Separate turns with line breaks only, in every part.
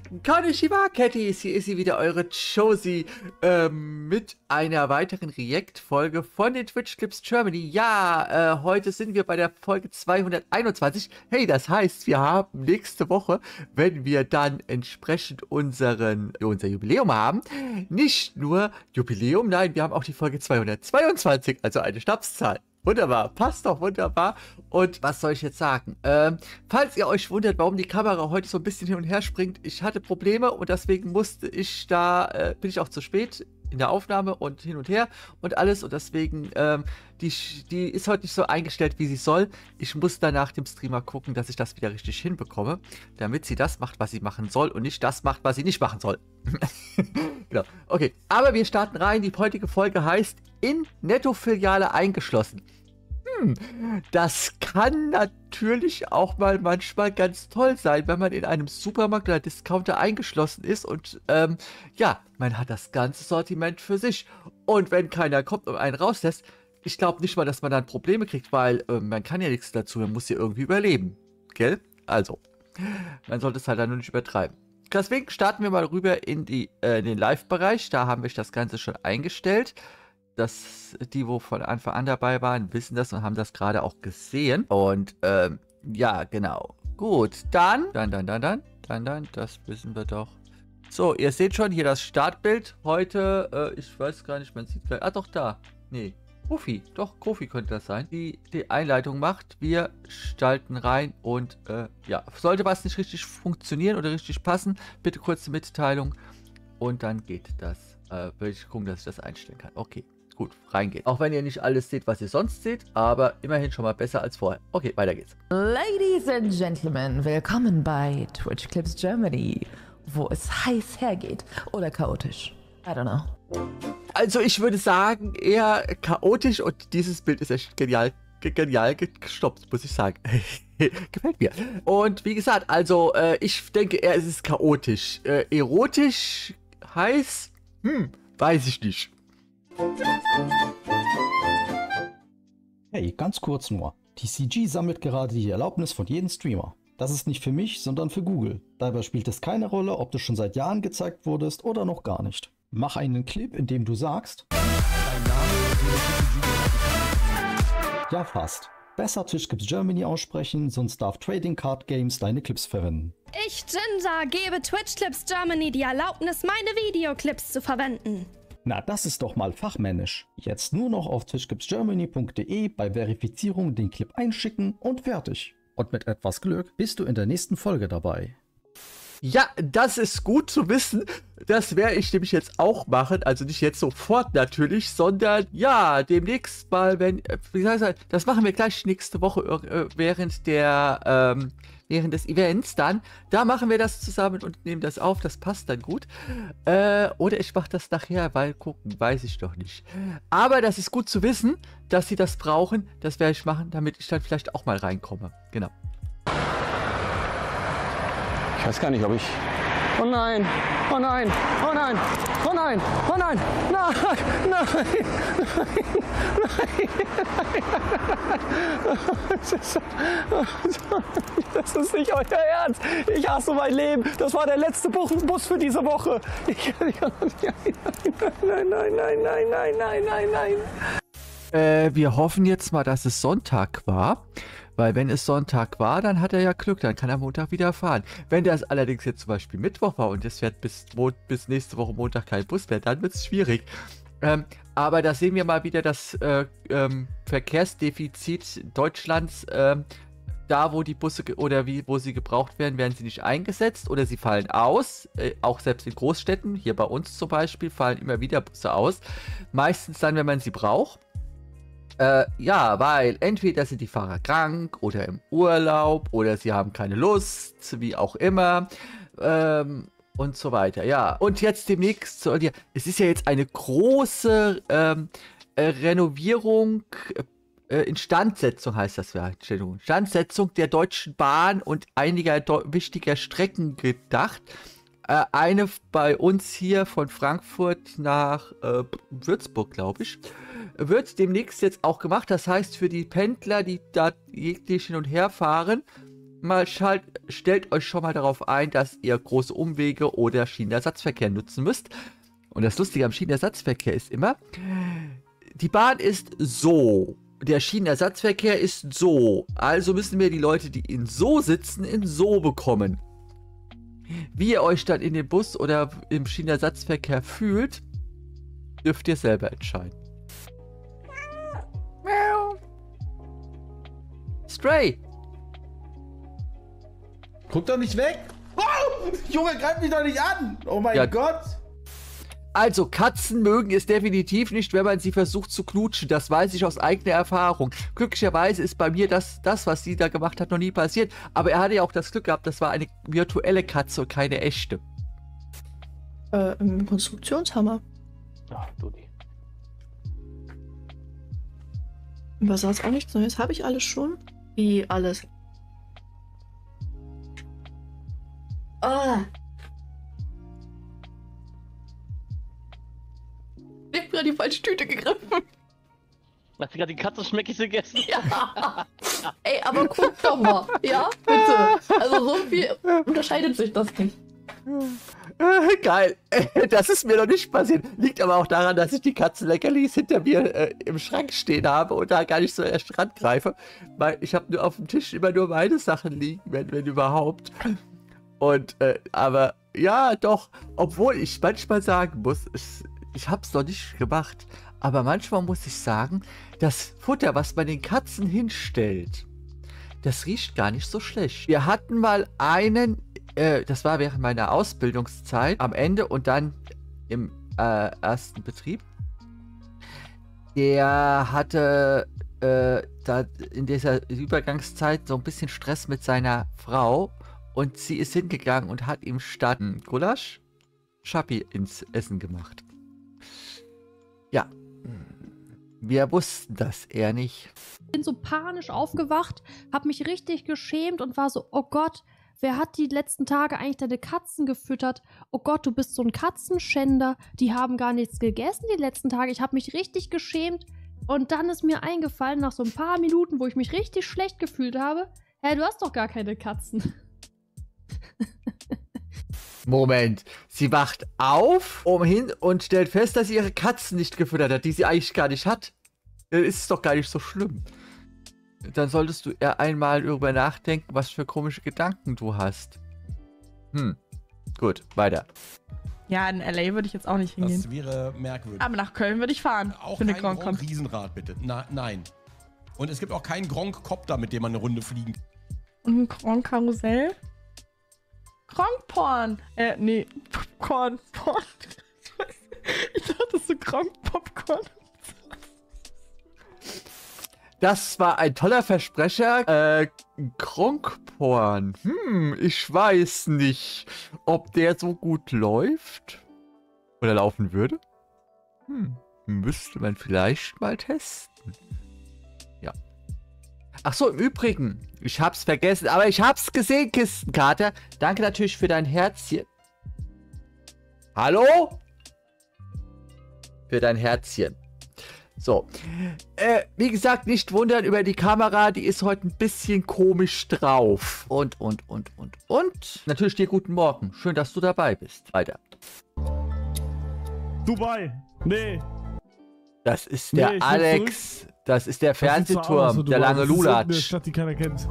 Konnichiwa, Catties, hier ist sie wieder, eure Josie, mit einer weiteren React-Folge von den Twitch Clips Germany. Ja, heute sind wir bei der Folge 221. Hey, das heißt, wir haben nächste Woche, wenn wir dann entsprechend unser Jubiläum haben, nicht nur Jubiläum, nein, wir haben auch die Folge 222, also eine Schnapszahl. Wunderbar, passt doch wunderbar. Und was soll ich jetzt sagen? Falls ihr euch wundert, warum die Kamera heute so ein bisschen hin und her springt, ich hatte Probleme und deswegen musste ich bin ich auch zu spät in der Aufnahme und hin und her und alles. Und deswegen, die ist heute nicht so eingestellt, wie sie soll. Ich muss dann nach dem Streamer gucken, dass ich das wieder richtig hinbekomme, damit sie das macht, was sie machen soll und nicht das macht, was sie nicht machen soll. Genau, okay. Aber wir starten rein. Die heutige Folge heißt in Netto-Filiale eingeschlossen. Das kann natürlich auch mal manchmal ganz toll sein, wenn man in einem Supermarkt oder Discounter eingeschlossen ist und ja, man hat das ganze Sortiment für sich. Und wenn keiner kommt und einen rauslässt, ich glaube nicht mal, dass man dann Probleme kriegt, weil man kann ja nichts dazu, man muss ja irgendwie überleben. Gell? Also, man sollte es halt dann nur nicht übertreiben. Deswegen starten wir mal rüber in den Live-Bereich. Da haben wir das Ganze schon eingestellt. Die, wo von Anfang an dabei waren, wissen das und haben das gerade auch gesehen. Und ja, genau. Gut, dann, das wissen wir doch. So, ihr seht schon hier das Startbild. Heute, ich weiß gar nicht, man sieht vielleicht. Ah, doch, da. Nee. Kofi, doch, Kofi könnte das sein, die Einleitung macht. Wir schalten rein und ja, sollte was nicht richtig funktionieren oder richtig passen, bitte kurze Mitteilung und dann geht das. Will ich gucken, dass ich das einstellen kann. Okay, gut, reingeht. Auch wenn ihr nicht alles seht, was ihr sonst seht, aber immerhin schon mal besser als vorher. Okay, weiter geht's.
Ladies and Gentlemen, willkommen bei Twitch Clips Germany, wo es heiß hergeht oder chaotisch. I don't know.
Also ich würde sagen, eher chaotisch und dieses Bild ist echt genial gestoppt, muss ich sagen. Gefällt mir. Und wie gesagt, also ich denke eher, es ist chaotisch. Erotisch, heiß, weiß ich nicht.
Hey, ganz kurz nur. TCG sammelt gerade die Erlaubnis von jedem Streamer. Das ist nicht für mich, sondern für Google. Dabei spielt es keine Rolle, ob du schon seit Jahren gezeigt wurdest oder noch gar nicht. Mach einen Clip, in dem du sagst, dein Name ja, fast. Besser Twitch Clips Germany aussprechen, sonst darf Trading Card Games deine Clips verwenden.
Ich, Jinja, gebe Twitch Clips Germany die Erlaubnis, meine Videoclips zu verwenden.
Na, das ist doch mal fachmännisch. Jetzt nur noch auf twitchclipsgermany.de bei Verifizierung den Clip einschicken und fertig. Und mit etwas Glück bist du in der nächsten Folge dabei.
Ja, das ist gut zu wissen. Das werde ich nämlich jetzt auch machen. Also nicht jetzt sofort natürlich, sondern ja, demnächst mal, wenn, wie soll ich sagen, das machen wir gleich nächste Woche während des Events dann. Da machen wir das zusammen und nehmen das auf. Das passt dann gut. Oder ich mache das nachher, weil gucken, weiß ich doch nicht. Aber das ist gut zu wissen, dass sie das brauchen. Das werde ich machen, damit ich dann vielleicht auch mal reinkomme. Genau.
Ich weiß gar nicht, ob ich... Oh nein! Oh nein! Oh nein! Oh nein! Oh nein! Nein! Nein! Nein! Das ist nicht euer Ernst! Ich hasse mein Leben! Das war der letzte Bus für diese Woche! Nein, nein, nein, nein, nein, nein, nein, nein!
Wir hoffen jetzt mal, dass es Sonntag war. Weil wenn es Sonntag war, dann hat er ja Glück, dann kann er Montag wieder fahren. Wenn das allerdings jetzt zum Beispiel Mittwoch war und es fährt bis nächste Woche Montag kein Bus mehr, dann wird es schwierig. Aber da sehen wir mal wieder das Verkehrsdefizit Deutschlands. Da, wo die Busse oder wo sie gebraucht werden, werden sie nicht eingesetzt oder sie fallen aus. Auch selbst in Großstädten, hier bei uns zum Beispiel, fallen immer wieder Busse aus. Meistens dann, wenn man sie braucht. Ja, weil entweder sind die Fahrer krank oder im Urlaub oder sie haben keine Lust, wie auch immer, und so weiter. Ja, und jetzt demnächst soll ja, es ist ja jetzt eine große Renovierung, Instandsetzung heißt das ja, Instandsetzung der Deutschen Bahn und einiger wichtiger Strecken gedacht. Eine bei uns hier von Frankfurt nach Würzburg, glaube ich, wird demnächst jetzt auch gemacht. Das heißt, für die Pendler, die da jeglich hin und her fahren, stellt euch schon mal darauf ein, dass ihr große Umwege oder Schienenersatzverkehr nutzen müsst. Und das Lustige am Schienenersatzverkehr ist immer, die Bahn ist so, der Schienenersatzverkehr ist so. Also müssen wir die Leute, die in so sitzen, in so bekommen. Wie ihr euch dann in dem Bus oder im Schienenersatzverkehr fühlt, dürft ihr selber entscheiden. Stray!
Guck doch nicht weg! Oh, Junge, greif mich doch nicht an! Oh mein Gott!
Also, Katzen mögen es definitiv nicht, wenn man sie versucht zu knutschen. Das weiß ich aus eigener Erfahrung. Glücklicherweise ist bei mir das, was sie da gemacht hat, noch nie passiert. Aber er hatte ja auch das Glück gehabt, das war eine virtuelle Katze und keine echte.
Ein Konstruktionshammer.
Ach, du die.
Was sonst auch nichts Neues? Habe ich alles schon? Wie alles? Ah! Ich hab gerade die falsche Tüte gegriffen.
Hast du gerade die Katze schmeckig gegessen?
Ja! Ey, aber guck doch mal. Ja, bitte. Also so viel unterscheidet sich das nicht.
Geil. Das ist mir noch nicht passiert. Liegt aber auch daran, dass ich die Katzenleckerlis hinter mir im Schrank stehen habe und da gar nicht so erst rangreife. Weil ich habe nur auf dem Tisch immer nur meine Sachen liegen, wenn überhaupt. Und, aber, ja, doch. Obwohl ich manchmal sagen muss, ich habe es noch nicht gemacht. Aber manchmal muss ich sagen, das Futter, was man den Katzen hinstellt, das riecht gar nicht so schlecht. Wir hatten mal einen, das war während meiner Ausbildungszeit, am Ende und dann im ersten Betrieb. Der hatte da in dieser Übergangszeit so ein bisschen Stress mit seiner Frau und sie ist hingegangen und hat ihm statt Gulasch Schappi ins Essen gemacht. Ja, wir wussten das eher nicht.
Ich bin so panisch aufgewacht, habe mich richtig geschämt und war so, oh Gott, wer hat die letzten Tage eigentlich deine Katzen gefüttert? Oh Gott, du bist so ein Katzenschänder. Die haben gar nichts gegessen die letzten Tage. Ich habe mich richtig geschämt. Und dann ist mir eingefallen, nach so ein paar Minuten, wo ich mich richtig schlecht gefühlt habe, hä, du hast doch gar keine Katzen.
Moment, sie wacht auf und stellt fest, dass sie ihre Katzen nicht gefüttert hat, die sie eigentlich gar nicht hat. Dann ist es doch gar nicht so schlimm. Dann solltest du eher einmal darüber nachdenken, was für komische Gedanken du hast. Gut, weiter.
Ja, in LA würde ich jetzt auch nicht hingehen.
Das wäre merkwürdig.
Aber nach Köln würde ich fahren.
Auch
für eine
kein
Gronk
Riesenrad, bitte. Nein. Und es gibt auch keinen Gronk-Copter, mit dem man eine Runde fliegen kann.
Und ein Gronk-Karussell? Gronk-Porn. Nee, Popcorn. Porn. Ich dachte, das ist so Gronk-Popcorn.
Das war ein toller Versprecher. Gronk-Porn. Ich weiß nicht, ob der so gut läuft. Oder laufen würde. Müsste man vielleicht mal testen. Ja. Ach so, im Übrigen, ich hab's vergessen, aber ich hab's gesehen, Kistenkater. Danke natürlich für dein Herzchen. Hallo? Für dein Herzchen. So. Wie gesagt, nicht wundern über die Kamera, die ist heute ein bisschen komisch drauf. Und. Natürlich dir guten Morgen. Schön, dass du dabei bist. Weiter.
Dubai. Nee.
Das ist der Alex. Das ist der Fernsehturm, der lange Lulatsch.
Das ist eine Stadt, die keiner kennt.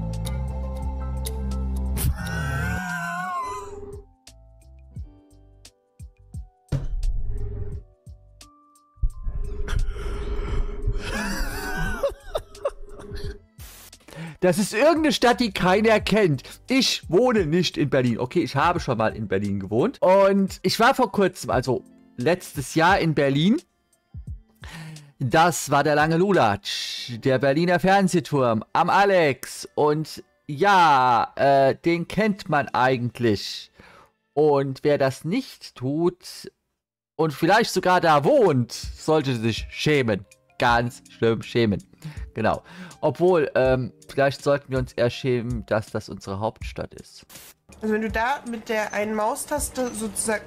Das ist irgendeine Stadt, die keiner kennt. Ich wohne nicht in Berlin. Okay, ich habe schon mal in Berlin gewohnt. Und ich war vor kurzem, also letztes Jahr in Berlin. Das war der lange Lulatsch, der Berliner Fernsehturm am Alex. Und ja, den kennt man eigentlich. Und wer das nicht tut und vielleicht sogar da wohnt, sollte sich schämen. Ganz schlimm schämen. Genau. Obwohl, vielleicht sollten wir uns eher schämen, dass das unsere Hauptstadt ist.
Also wenn du da mit der einen Maustaste sozusagen...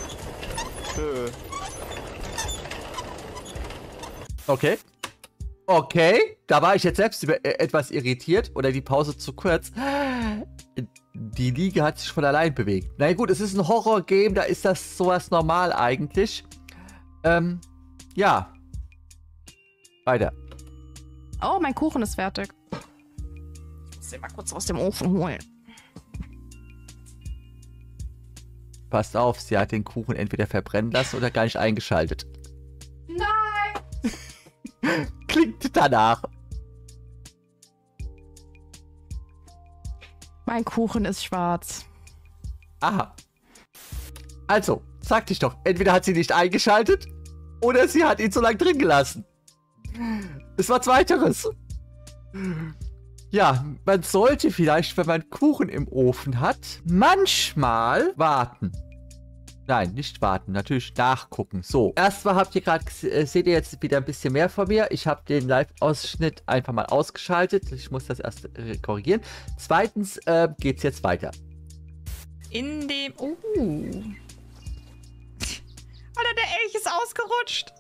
Okay. Okay, da war ich jetzt selbst etwas irritiert oder die Pause zu kurz. Die Liege hat sich von allein bewegt. Na gut, es ist ein Horror-Game, da ist das sowas normal eigentlich. Ja. Weiter.
Oh, mein Kuchen ist fertig. Ich muss den mal kurz aus dem Ofen holen.
Passt auf, sie hat den Kuchen entweder verbrennen lassen oder gar nicht eingeschaltet.
Nein!
Klingt danach.
Mein Kuchen ist schwarz.
Aha. Also, sag dich doch, entweder hat sie nicht eingeschaltet oder sie hat ihn so lange drin gelassen. Es war Zweiteres. Ja, man sollte vielleicht, wenn man Kuchen im Ofen hat, manchmal warten. Nein, nicht warten, natürlich nachgucken. So, erstmal habt ihr gerade, seht ihr jetzt wieder ein bisschen mehr von mir. Ich habe den Live-Ausschnitt einfach mal ausgeschaltet. Ich muss das erst korrigieren. Zweitens geht's jetzt weiter.
In dem... Alter, der Elch ist ausgerutscht.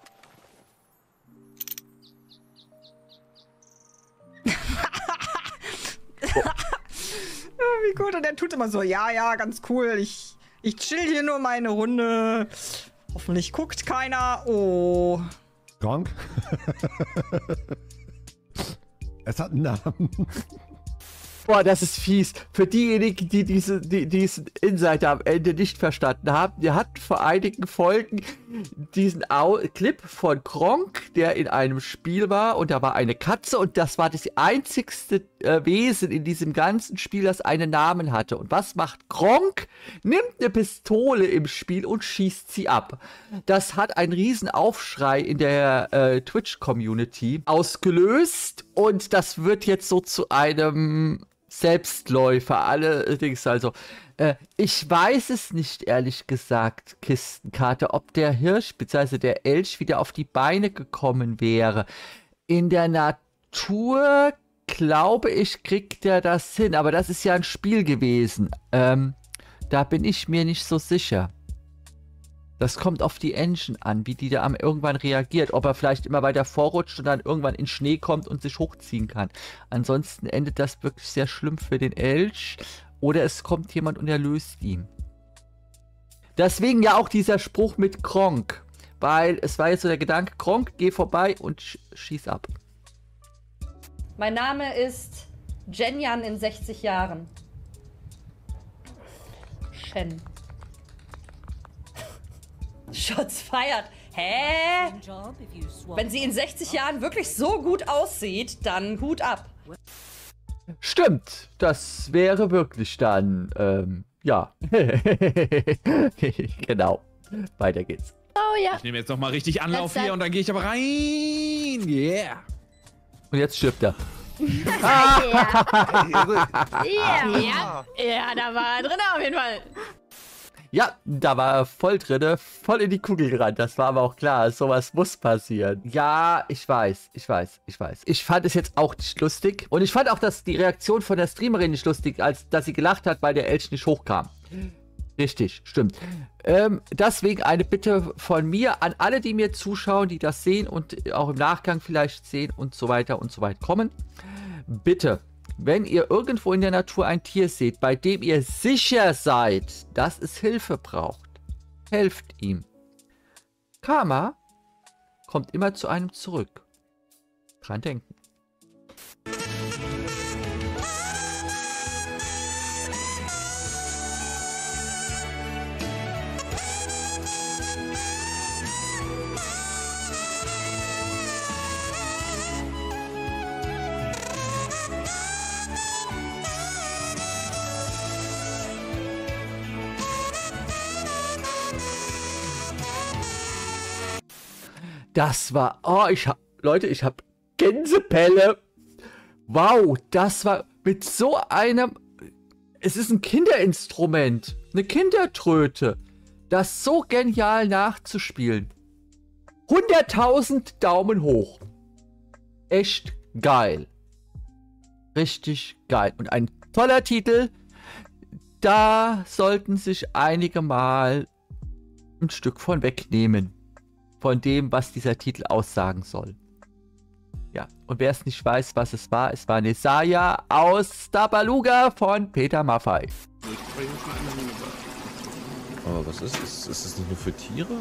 Wie gut, und der tut immer so, ja, ganz cool, ich chill hier nur meine Runde. Hoffentlich guckt keiner. Oh.
Gronk? Es hat einen Namen.
Boah, das ist fies. Für diejenigen, die diesen Insider am Ende nicht verstanden haben, wir hatten vor einigen Folgen diesen Clip von Gronk, der in einem Spiel war und da war eine Katze und das war das einzigste Wesen in diesem ganzen Spiel, das einen Namen hatte. Und was macht Gronk? Nimmt eine Pistole im Spiel und schießt sie ab. Das hat einen riesen Aufschrei in der Twitch-Community ausgelöst und das wird jetzt so zu einem Selbstläufer, allerdings also. Ich weiß es nicht, ehrlich gesagt, Kistenkarte, ob der Hirsch bzw. der Elch wieder auf die Beine gekommen wäre. In der Natur, glaube ich, kriegt er das hin, aber das ist ja ein Spiel gewesen. Da bin ich mir nicht so sicher. Das kommt auf die Engine an, wie die da irgendwann reagiert. Ob er vielleicht immer weiter vorrutscht und dann irgendwann in Schnee kommt und sich hochziehen kann. Ansonsten endet das wirklich sehr schlimm für den Elch. Oder es kommt jemand und erlöst ihn. Deswegen ja auch dieser Spruch mit Gronk. Weil es war jetzt so der Gedanke, Gronk, geh vorbei und schieß ab.
Mein Name ist Jenjan in 60 Jahren. Shen. Shots feiert. Hä? Wenn sie in 60 Jahren wirklich so gut aussieht, dann Hut ab.
Stimmt, das wäre wirklich dann, ja. Genau. Weiter geht's.
Oh ja.
Ich nehme jetzt noch mal richtig Anlauf hier und dann gehe ich aber rein. Yeah.
Und jetzt stirbt er.
Ja, da war er drin auf jeden Fall.
Ja, da war er voll drinne, voll in die Kugel gerannt. Das war aber auch klar, sowas muss passieren. Ja, ich weiß. Ich fand es jetzt auch nicht lustig. Und ich fand auch, dass die Reaktion von der Streamerin nicht lustig, als dass sie gelacht hat, weil der Elch nicht hochkam. Richtig, stimmt. Deswegen eine Bitte von mir an alle, die mir zuschauen, die das sehen und auch im Nachgang vielleicht sehen und so weiter kommen. Bitte. Wenn ihr irgendwo in der Natur ein Tier seht, bei dem ihr sicher seid, dass es Hilfe braucht, helft ihm. Karma kommt immer zu einem zurück. Dran denken. Das war, Leute, ich habe Gänsepelle. Wow, das war mit so einem, es ist ein Kinderinstrument, eine Kindertröte, das so genial nachzuspielen. 100.000 Daumen hoch. Echt geil. Richtig geil. Und ein toller Titel, da sollten sich einige mal ein Stück von wegnehmen. Von dem, was dieser Titel aussagen soll. Ja, und wer es nicht weiß, was es war Nesaya aus Tabaluga von Peter Maffay.
Oh, was ist es? Ist es nicht nur für Tiere?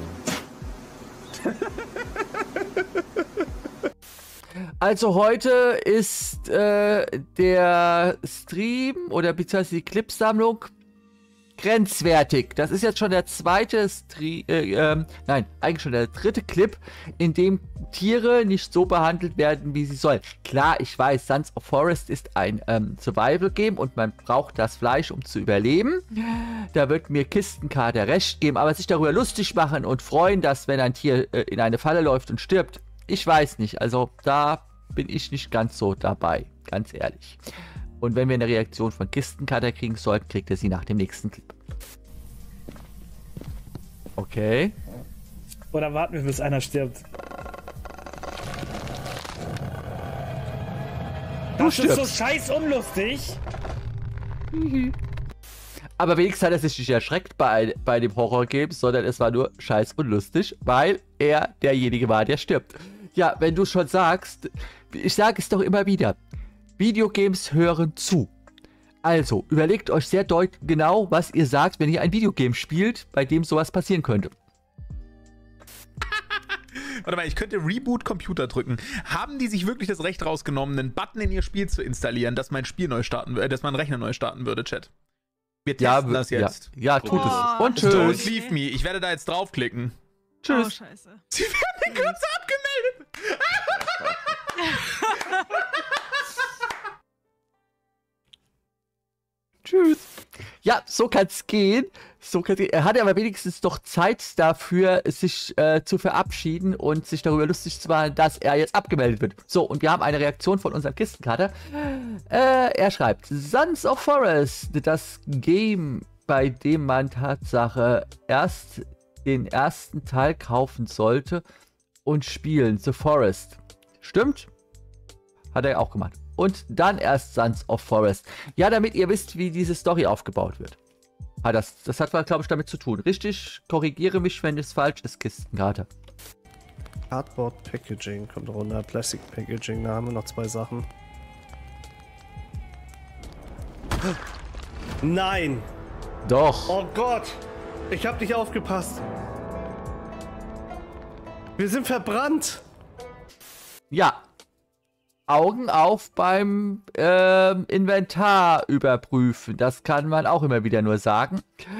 Also heute ist der Stream oder beziehungsweise die Clipsammlung grenzwertig. Das ist jetzt schon der zweite nein, eigentlich schon der dritte Clip, in dem Tiere nicht so behandelt werden, wie sie sollen. Klar, ich weiß, Sons of Forest ist ein Survival-Game und man braucht das Fleisch, um zu überleben. Da wird mir Kistenkater recht geben, aber sich darüber lustig machen und freuen, dass wenn ein Tier in eine Falle läuft und stirbt, ich weiß nicht. Also da bin ich nicht ganz so dabei, ganz ehrlich. Und wenn wir eine Reaktion von Kistenkater kriegen sollten, kriegt er sie nach dem nächsten Clip. Okay.
Oder warten wir, bis einer stirbt. Das ist so scheiß unlustig.
Aber wenigstens hat er sich nicht erschreckt bei dem Horror-Game, sondern es war nur scheiß unlustig, weil er derjenige war, der stirbt. Ja, wenn du schon sagst, ich sage es doch immer wieder, Videogames hören zu. Also, überlegt euch sehr genau, was ihr sagt, wenn ihr ein Videogame spielt, bei dem sowas passieren könnte.
Warte mal, ich könnte Reboot Computer drücken. Haben die sich wirklich das Recht rausgenommen, einen Button in ihr Spiel zu installieren, dass mein Spiel neu starten würde, dass mein Rechner neu starten würde, Chat? Wir testen das jetzt.
Ja, tut es. Und tschüss.
Don't leave me. Ich werde da jetzt draufklicken.
Tschüss.
Oh, scheiße.
Sie werden kurz abgemeldet.
Tschüss. Ja, so kann es gehen. Er hatte aber wenigstens doch Zeit dafür, sich zu verabschieden und sich darüber lustig zu machen, dass er jetzt abgemeldet wird. So, und wir haben eine Reaktion von unserem Kistenkater. Er schreibt, Sons of Forest, das Game, bei dem man Tatsache erst den ersten Teil kaufen sollte und spielen. The Forest. Stimmt? Hat er auch gemacht. Und dann erst Sons of Forest. Ja, damit ihr wisst, wie diese Story aufgebaut wird. Das hat, glaube ich, damit zu tun. Richtig, korrigiere mich, wenn es falsch ist, Kistenkater.
Cardboard Packaging kommt runter. Plastic Packaging, da haben wir noch 2 Sachen. Nein!
Doch!
Oh Gott! Ich hab nicht aufgepasst! Wir sind verbrannt!
Ja. Augen auf beim Inventar überprüfen. Das kann man auch immer wieder nur sagen.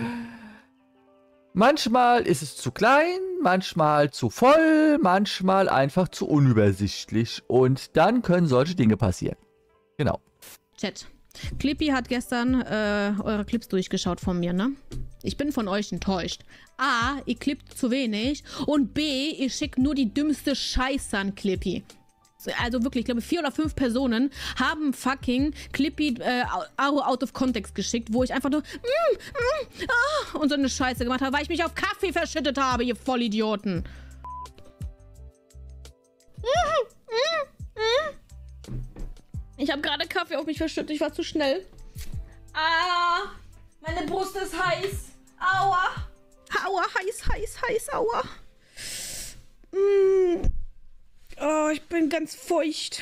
Manchmal ist es zu klein, manchmal zu voll, manchmal einfach zu unübersichtlich. Und dann können solche Dinge passieren. Genau.
Chat. Clippy hat gestern eure Clips durchgeschaut von mir, ne? Ich bin von euch enttäuscht. A, ihr klippt zu wenig. Und B, ihr schickt nur die dümmste Scheiße an Clippy. Also wirklich, ich glaube 4 oder 5 Personen haben fucking Clippy out of context geschickt, wo ich einfach nur und so eine Scheiße gemacht habe, weil ich mich auf Kaffee verschüttet habe, ihr Vollidioten. Ich habe gerade Kaffee auf mich verschüttet, ich war zu schnell. Ah, meine Brust ist heiß. Aua. Aua, heiß, aua. Oh, ich bin ganz feucht.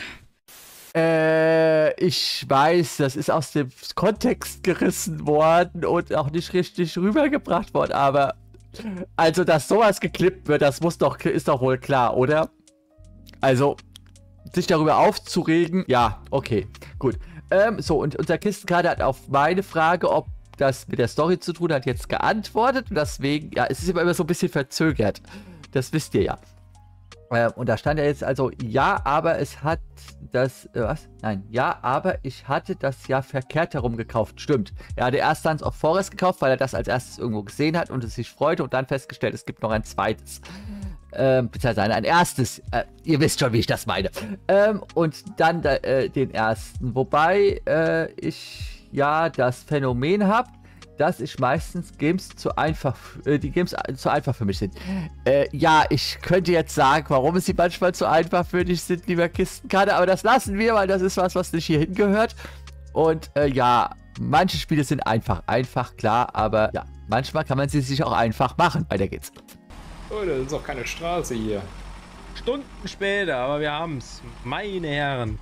Ich weiß, das ist aus dem Kontext gerissen worden und auch nicht richtig rübergebracht worden, aber also, dass sowas geklippt wird, das ist doch wohl klar, oder? Also, sich darüber aufzuregen, ja, okay, gut. So, und unser Kistenkater hat auf meine Frage, ob das mit der Story zu tun hat, jetzt geantwortet und deswegen, ja, es ist immer so ein bisschen verzögert. Das wisst ihr ja. Und da stand ja jetzt also, ja, aber es hat das, was? Nein, ja, aber ich hatte das ja verkehrt herum gekauft. Stimmt. Er hatte erst Sons of Forest gekauft, weil er das als erstes irgendwo gesehen hat und es sich freute und dann festgestellt, es gibt noch ein zweites. Beziehungsweise ein erstes. Ihr wisst schon, wie ich das meine. Und dann den ersten. Wobei ich ja das Phänomen habe, dass ich meistens Games zu einfach für mich sind. Ja, ich könnte jetzt sagen, warum sie manchmal zu einfach für dich sind, lieber Kistenkater, aber das lassen wir, weil das ist was nicht hier hingehört. Und ja, manche Spiele sind einfach, klar, aber ja, manchmal kann man sie sich auch einfach machen. Weiter geht's.
Oh, das ist auch keine Straße hier. Stunden später, aber wir haben's. Meine Herren.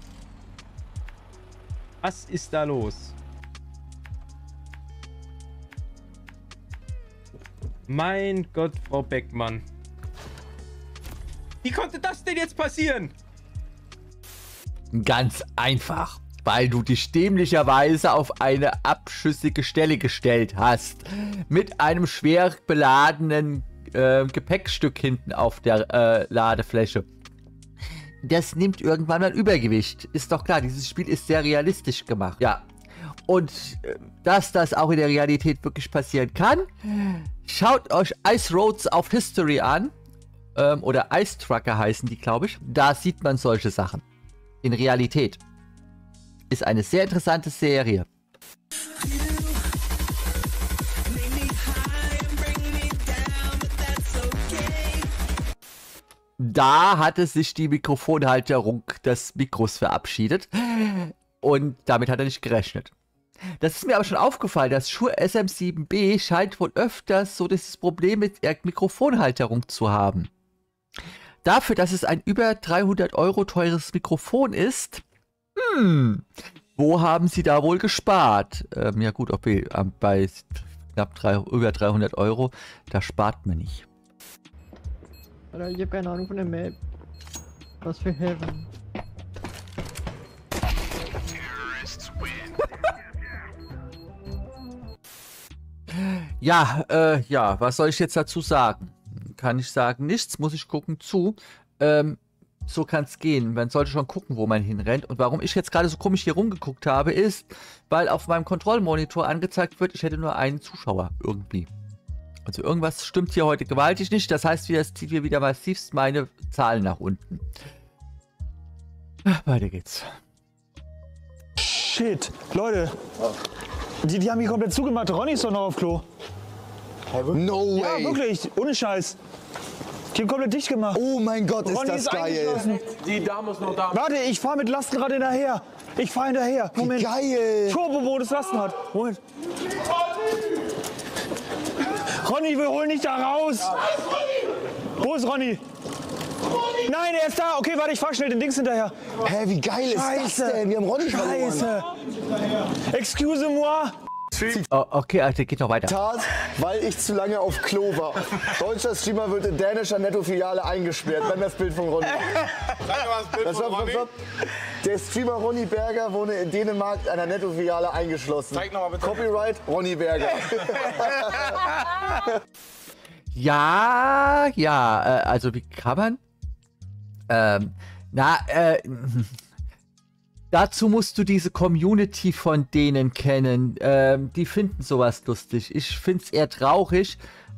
Was ist da los? Mein Gott, Frau Beckmann. Wie konnte das denn jetzt passieren?
Ganz einfach, weil du dich dämlicherweise auf eine abschüssige Stelle gestellt hast. Mit einem schwer beladenen Gepäckstück hinten auf der Ladefläche. Das nimmt irgendwann mal Übergewicht. Ist doch klar, dieses Spiel ist sehr realistisch gemacht. Ja. Und dass das auch in der Realität wirklich passieren kann, schaut euch Ice Roads of History an. Oder Ice Trucker heißen die, glaube ich. Da sieht man solche Sachen. In Realität. Ist eine sehr interessante Serie. Da hatte sich die Mikrofonhalterung des Mikros verabschiedet. Und damit hat er nicht gerechnet. Das ist mir aber schon aufgefallen, das Shure SM7B scheint wohl öfters so dieses Problem mit der Mikrofonhalterung zu haben. Dafür, dass es ein über 300 € teures Mikrofon ist, wo haben sie da wohl gespart? Ja gut, okay, bei knapp über 300 €, da spart man nicht.
Alter, ich hab keine Ahnung von der Map. Was für Heaven.
Ja, was soll ich jetzt dazu sagen? Kann ich sagen, nichts, muss ich gucken zu. So kann es gehen. Man sollte schon gucken, wo man hinrennt. Und warum ich jetzt gerade so komisch hier rumgeguckt habe, ist, weil auf meinem Kontrollmonitor angezeigt wird, ich hätte nur einen Zuschauer irgendwie. Also irgendwas stimmt hier heute gewaltig nicht. Das heißt, das zieht hier wieder massivst meine Zahlen nach unten. Weiter geht's.
Shit, Leute. Die haben hier komplett zugemacht. Ronny ist doch noch auf Klo.
No way.
Ja, wirklich. Ohne Scheiß. Die haben komplett dicht gemacht.
Oh mein Gott, ist
Ronny
das geil.
Die Dame ist noch da. Warte, ich fahre mit Lastenrad hinterher. Ich fahre hinterher. Moment.
Wie geil.
Turbo-Modus Lastenrad. Moment. Ronny, wir holen dich da raus. Wo ist Ronny? Nein, er ist da. Okay, warte, ich fahr schnell den Dings hinterher.
Hä, wie geil ist das denn? Wir haben Ronny verloren.
Scheiße. Excuse-moi.
Oh, okay, Alter, geht noch weiter.
Tat, weil ich zu lange auf Klo war. Deutscher Streamer wird in dänischer Netto-Filiale eingesperrt. Dann das Bild von Ronny.
Sag mal das Bild von Ronny.
Der Streamer Ronny Berger wurde in Dänemark einer Netto-Filiale eingeschlossen.
Zeig noch mal bitte.
Copyright Ronny Berger.
Ja, also wie kann man? Dazu musst du diese Community von denen kennen. Die finden sowas lustig. Ich finde es eher traurig.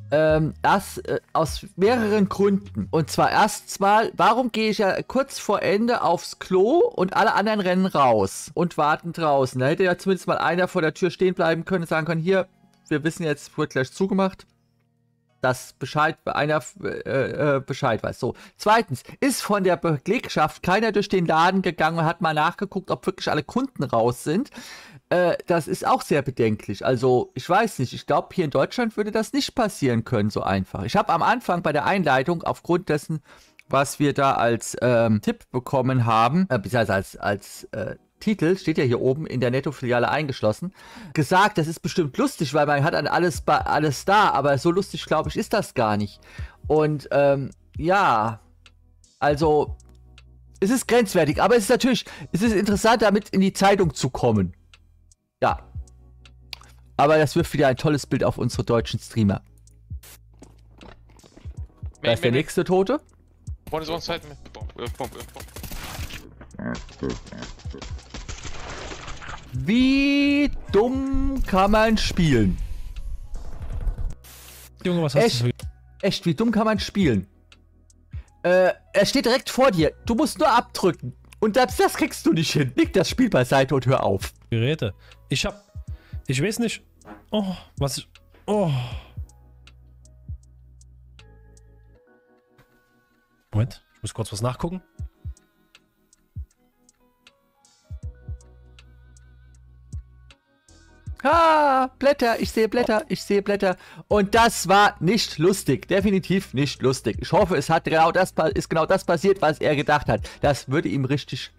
Aus mehreren Gründen. Und zwar erstmal, warum gehe ich ja kurz vor Ende aufs Klo und alle anderen rennen raus und warten draußen? Da hätte ja zumindest mal einer vor der Tür stehen bleiben können und sagen können, hier, wir wissen jetzt, wird gleich zugemacht. Dass einer Bescheid weiß. So. Zweitens, ist von der Belegschaft keiner durch den Laden gegangen und hat mal nachgeguckt, ob wirklich alle Kunden raus sind. Das ist auch sehr bedenklich. Also, ich weiß nicht, ich glaube, hier in Deutschland würde das nicht passieren können, so einfach. Ich habe am Anfang bei der Einleitung, aufgrund dessen, was wir da als Tipp bekommen haben, beziehungsweise als Titel, steht ja hier oben in der Netto-Filiale eingeschlossen, gesagt, das ist bestimmt lustig, weil man hat dann alles da, aber so lustig, glaube ich, ist das gar nicht. Und ja, also es ist grenzwertig, aber es ist interessant, damit in die Zeitung zu kommen. Ja. Aber das wirft wieder ein tolles Bild auf unsere deutschen Streamer. Da ist der nächste Tote.
One is one side.
Wie dumm kann man spielen?
Junge, was hast du für...
Echt, wie dumm kann man spielen? Er steht direkt vor dir. Du musst nur abdrücken. Und das kriegst du nicht hin. Leg das Spiel beiseite und hör auf.
Geräte. Ich weiß nicht... Oh, was... Oh. Moment, ich muss kurz was nachgucken.
Blätter, ich sehe Blätter, ich sehe Blätter. Und das war nicht lustig, definitiv nicht lustig. Ich hoffe, es hat ist genau das passiert, was er gedacht hat. Das würde ihm richtig,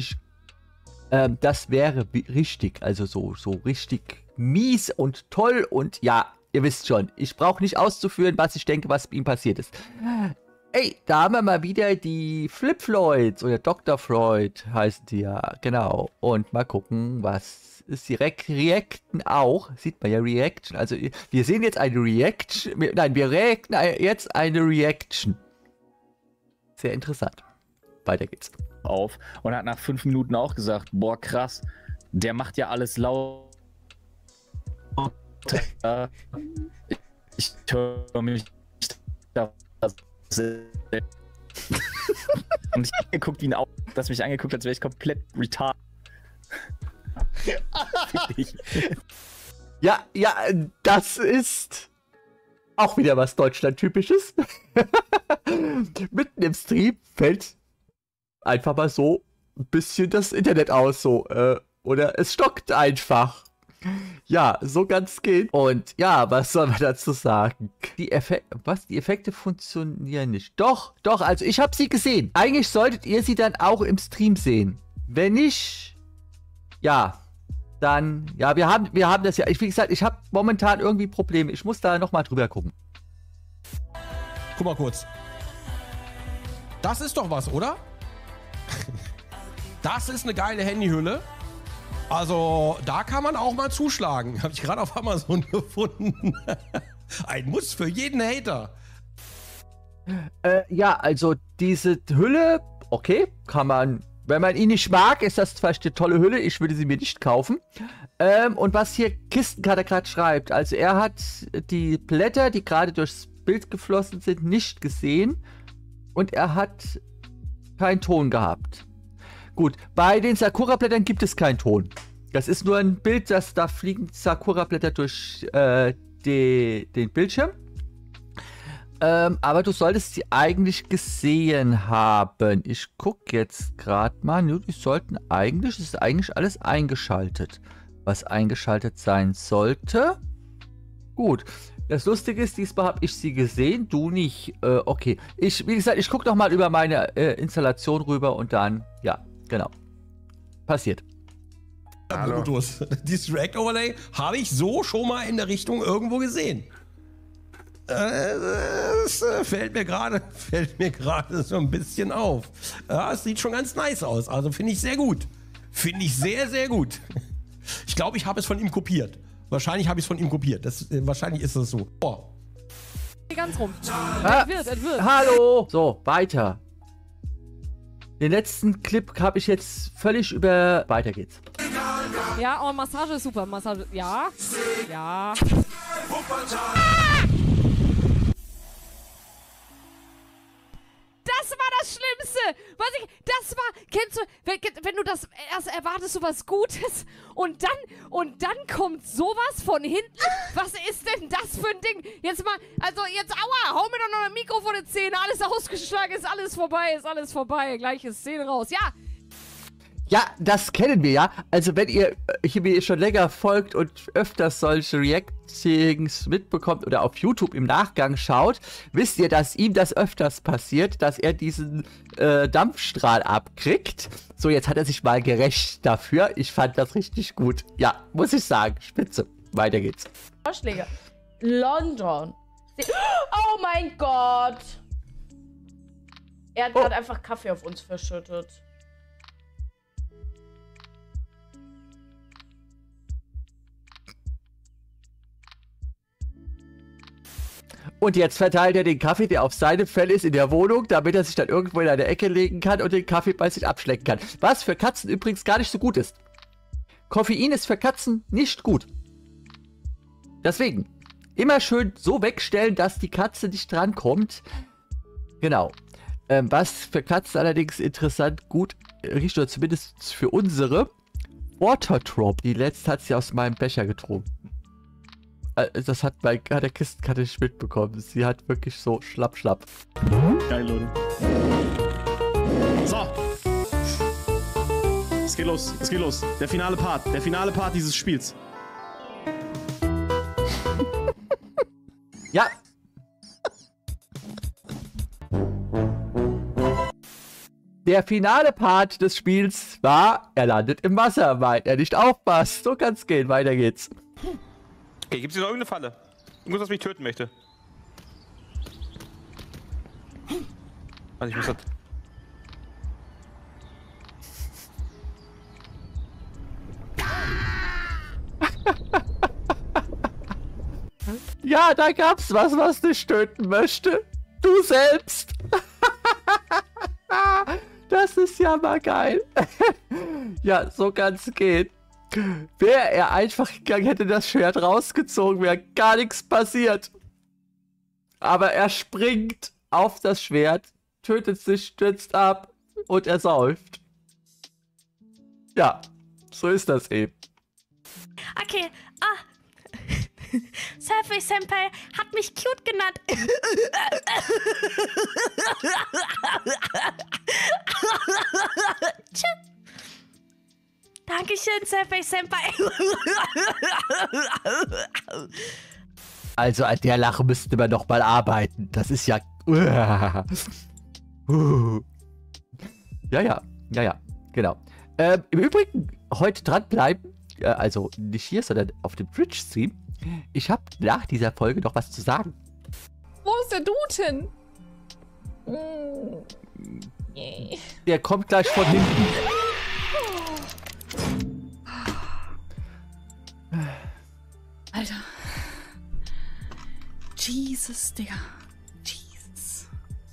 das wäre richtig, also so richtig mies und toll und ja, ihr wisst schon, ich brauche nicht auszuführen, was ich denke, was ihm passiert ist. Ey, da haben wir mal wieder die Flip Floyds oder Dr. Freud heißen die ja, genau. Und mal gucken, was ist die Reacten auch. Sieht man ja Reaction. Also wir sehen jetzt eine Reaction. Nein, wir reacten jetzt eine Reaction. Sehr interessant. Weiter geht's.
Auf und hat nach 5 Minuten auch gesagt, boah krass, der macht ja alles laut. Ich höre mich da. Und ich angeguckt ihn auch, dass mich angeguckt, als wäre ich komplett retarded.
Ja, das ist auch wieder was Deutschland-typisches. Mitten im Stream fällt einfach mal so ein bisschen das Internet aus, so, oder es stockt einfach. Ja, so ganz geht. Und ja, was soll man dazu sagen? Die Effekte funktionieren nicht. Doch, also ich habe sie gesehen. Eigentlich solltet ihr sie dann auch im Stream sehen. Wenn nicht, ja, dann, ja, wir haben das ja. Wie gesagt, ich habe momentan irgendwie Probleme. Ich muss da nochmal drüber gucken.
Guck mal kurz. Das ist doch was, oder? Das ist eine geile Handyhülle. Also, da kann man auch mal zuschlagen. Habe ich gerade auf Amazon gefunden. Ein Muss für jeden Hater.
Ja, also diese Hülle, okay, kann man, wenn man ihn nicht mag, ist das vielleicht eine tolle Hülle. Ich würde sie mir nicht kaufen. Und was hier Kistenkater gerade schreibt, also er hat die Blätter, die gerade durchs Bild geflossen sind, nicht gesehen. Und er hat keinen Ton gehabt. Gut, bei den Sakura-Blättern gibt es keinen Ton. Das ist nur ein Bild, da fliegen Sakura-Blätter durch den Bildschirm. Aber du solltest sie eigentlich gesehen haben. Ich gucke jetzt gerade mal. Die sollten eigentlich, ist eigentlich alles eingeschaltet, was eingeschaltet sein sollte. Gut. Das Lustige ist, diesmal habe ich sie gesehen, du nicht. Okay. Wie gesagt, ich gucke noch mal über meine Installation rüber und dann, ja, genau. Passiert.
Hallo. Dieses React-Overlay habe ich so schon mal in der Richtung irgendwo gesehen. Das fällt mir gerade so ein bisschen auf. Ja, es sieht schon ganz nice aus. Also finde ich sehr gut. Finde ich sehr, sehr gut. Ich glaube, ich habe es von ihm kopiert. Wahrscheinlich habe ich es von ihm kopiert. Wahrscheinlich ist es so. Oh.
Ganz rum.
Wird. Hallo. So, weiter. Den letzten Clip habe ich jetzt völlig über... Weiter geht's.
Ja, oh, Massage ist super. Massage, ja. Ja. Das war das Schlimmste! Kennst du, wenn du das erst erwartest, du was Gutes und dann kommt sowas von hinten? Was ist denn das für ein Ding? Jetzt mal, also jetzt, aua, hau mir doch noch ein Mikro vor die Zähne, alles ausgeschlagen, ist alles vorbei, gleiche Szene raus, ja!
Ja, das kennen wir ja. Also wenn ihr mir schon länger folgt und öfters solche Reactings mitbekommt oder auf YouTube im Nachgang schaut, wisst ihr, dass ihm das öfters passiert, dass er diesen Dampfstrahl abkriegt. So, jetzt hat er sich mal gerecht dafür. Ich fand das richtig gut. Ja, muss ich sagen. Spitze. Weiter geht's.
Vorschläge. London. Oh mein Gott. Er hat gerade einfach Kaffee auf uns verschüttet.
Und jetzt verteilt er den Kaffee, der auf seinem Fell ist, in der Wohnung, damit er sich dann irgendwo in eine Ecke legen kann und den Kaffee bei sich abschlecken kann. Was für Katzen übrigens gar nicht so gut ist. Koffein ist für Katzen nicht gut. Deswegen, immer schön so wegstellen, dass die Katze nicht drankommt. Genau. Was für Katzen allerdings interessant gut riecht, oder zumindest für unsere, Waterdrop. Die letzte hat sie aus meinem Becher getrunken. Das hat der Kistenkarte nicht mitbekommen. Sie hat wirklich so schlapp.
Geil, Leute. So. Es geht los. Der finale Part dieses Spiels.
Ja. Der finale Part des Spiels war, er landet im Wasser, weil er nicht aufpasst. So kann's gehen, weiter geht's.
Okay, gibt's hier noch irgendeine Falle? Irgendwas, was mich töten möchte. Also ich muss das...
Ja, da gab's was dich töten möchte. Du selbst. Das ist ja mal geil. Ja, so kann's gehen. Wäre er einfach gegangen, hätte das Schwert rausgezogen, wäre gar nichts passiert. Aber er springt auf das Schwert, tötet sich, stürzt ab und er säuft. Ja, so ist das eben.
Okay, Surfy Senpai hat mich cute genannt. Dankeschön, Surfy Senpai.
Also an der Lache müsste man doch mal arbeiten. Das ist ja... Ja, genau. Im Übrigen, heute dranbleiben, also nicht hier, sondern auf dem Twitch-Stream. Ich habe nach dieser Folge noch was zu sagen.
Wo ist der Dude hin?
Der kommt gleich von hinten.
Alter. Jesus, Digga. Jesus.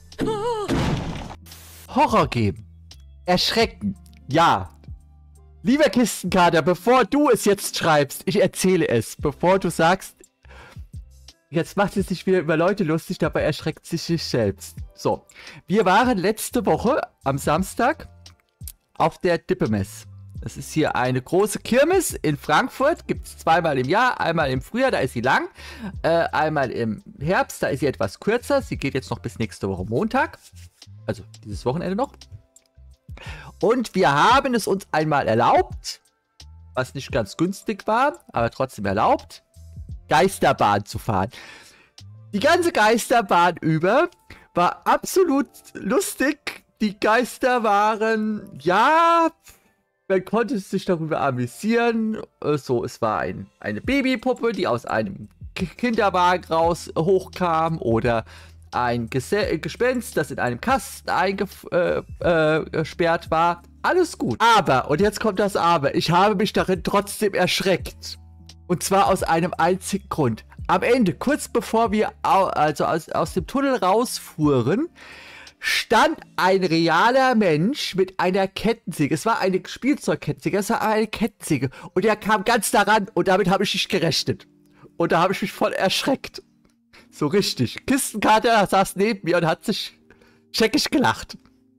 Horror geben. Erschrecken. Ja. Lieber Kistenkater, bevor du es jetzt schreibst, ich erzähle es, bevor du sagst, jetzt macht es sich wieder über Leute lustig, dabei erschreckt sich selbst. So, wir waren letzte Woche am Samstag auf der Dippemess. Das ist hier eine große Kirmes in Frankfurt, gibt es zweimal im Jahr, einmal im Frühjahr, da ist sie lang, einmal im Herbst, da ist sie etwas kürzer, sie geht jetzt noch bis nächste Woche Montag, also dieses Wochenende noch. Und wir haben es uns einmal erlaubt, was nicht ganz günstig war, aber trotzdem erlaubt, Geisterbahn zu fahren. Die ganze Geisterbahn über war absolut lustig. Die Geister waren, ja, man konnte sich darüber amüsieren. So, es war eine Babypuppe, die aus einem Kinderwagen hochkam oder ein Gespenst, das in einem Kasten eingesperrt war. Alles gut. Aber, und jetzt kommt das Aber, ich habe mich darin trotzdem erschreckt. Und zwar aus einem einzigen Grund. Am Ende, kurz bevor wir also aus dem Tunnel rausfuhren, stand ein realer Mensch mit einer Kettensäge. Es war eine Spielzeugkettensäge, es war eine Kettensäge. Und er kam ganz daran und damit habe ich nicht gerechnet. Und da habe ich mich voll erschreckt. So richtig. Kistenkater saß neben mir und hat sich scheckig gelacht.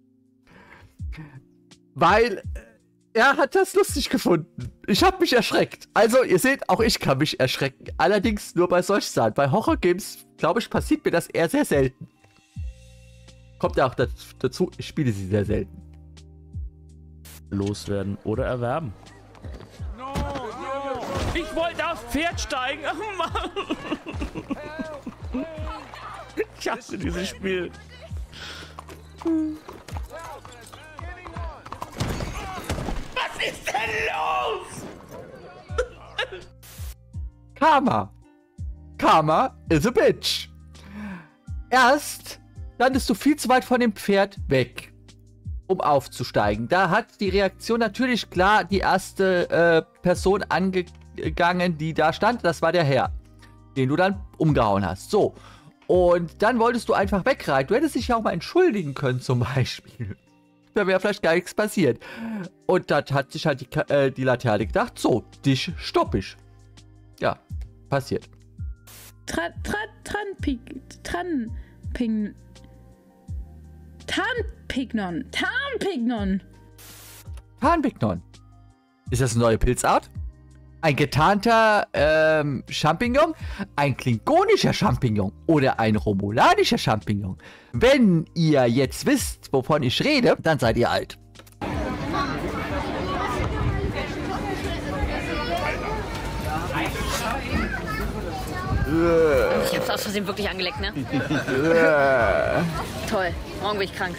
Weil er hat das lustig gefunden. Ich habe mich erschreckt. Also, ihr seht, auch ich kann mich erschrecken. Allerdings nur bei solchen Sachen. Bei Horror-Games, glaube ich, passiert mir das eher sehr selten. Kommt ja auch dazu, ich spiele sie sehr selten.
Loswerden oder erwerben.
Ich wollte aufs Pferd steigen. Oh Mann. Ich hasse dieses Spiel.
Was ist denn los?
Karma. Karma is a bitch. Erst landest du viel zu weit von dem Pferd weg, um aufzusteigen. Da hat die Reaktion natürlich klar die erste Person angegangen, die da stand. Das war der Herr, den du dann umgehauen hast. So. Und dann wolltest du einfach wegreiten. Du hättest dich ja auch mal entschuldigen können, zum Beispiel. Da wäre vielleicht gar nichts passiert. Und dann hat sich halt die Laterne gedacht, so, dich stopp ich. Ja, passiert. Tarnpignon. Ist das eine neue Pilzart? Ein getarnter Champignon? Ein klingonischer Champignon? Oder ein romulanischer Champignon? Wenn ihr jetzt wisst, wovon ich rede, dann seid ihr alt.
Ich hab's aus Versehen wirklich angeleckt, ne? Toll. Morgen bin ich krank.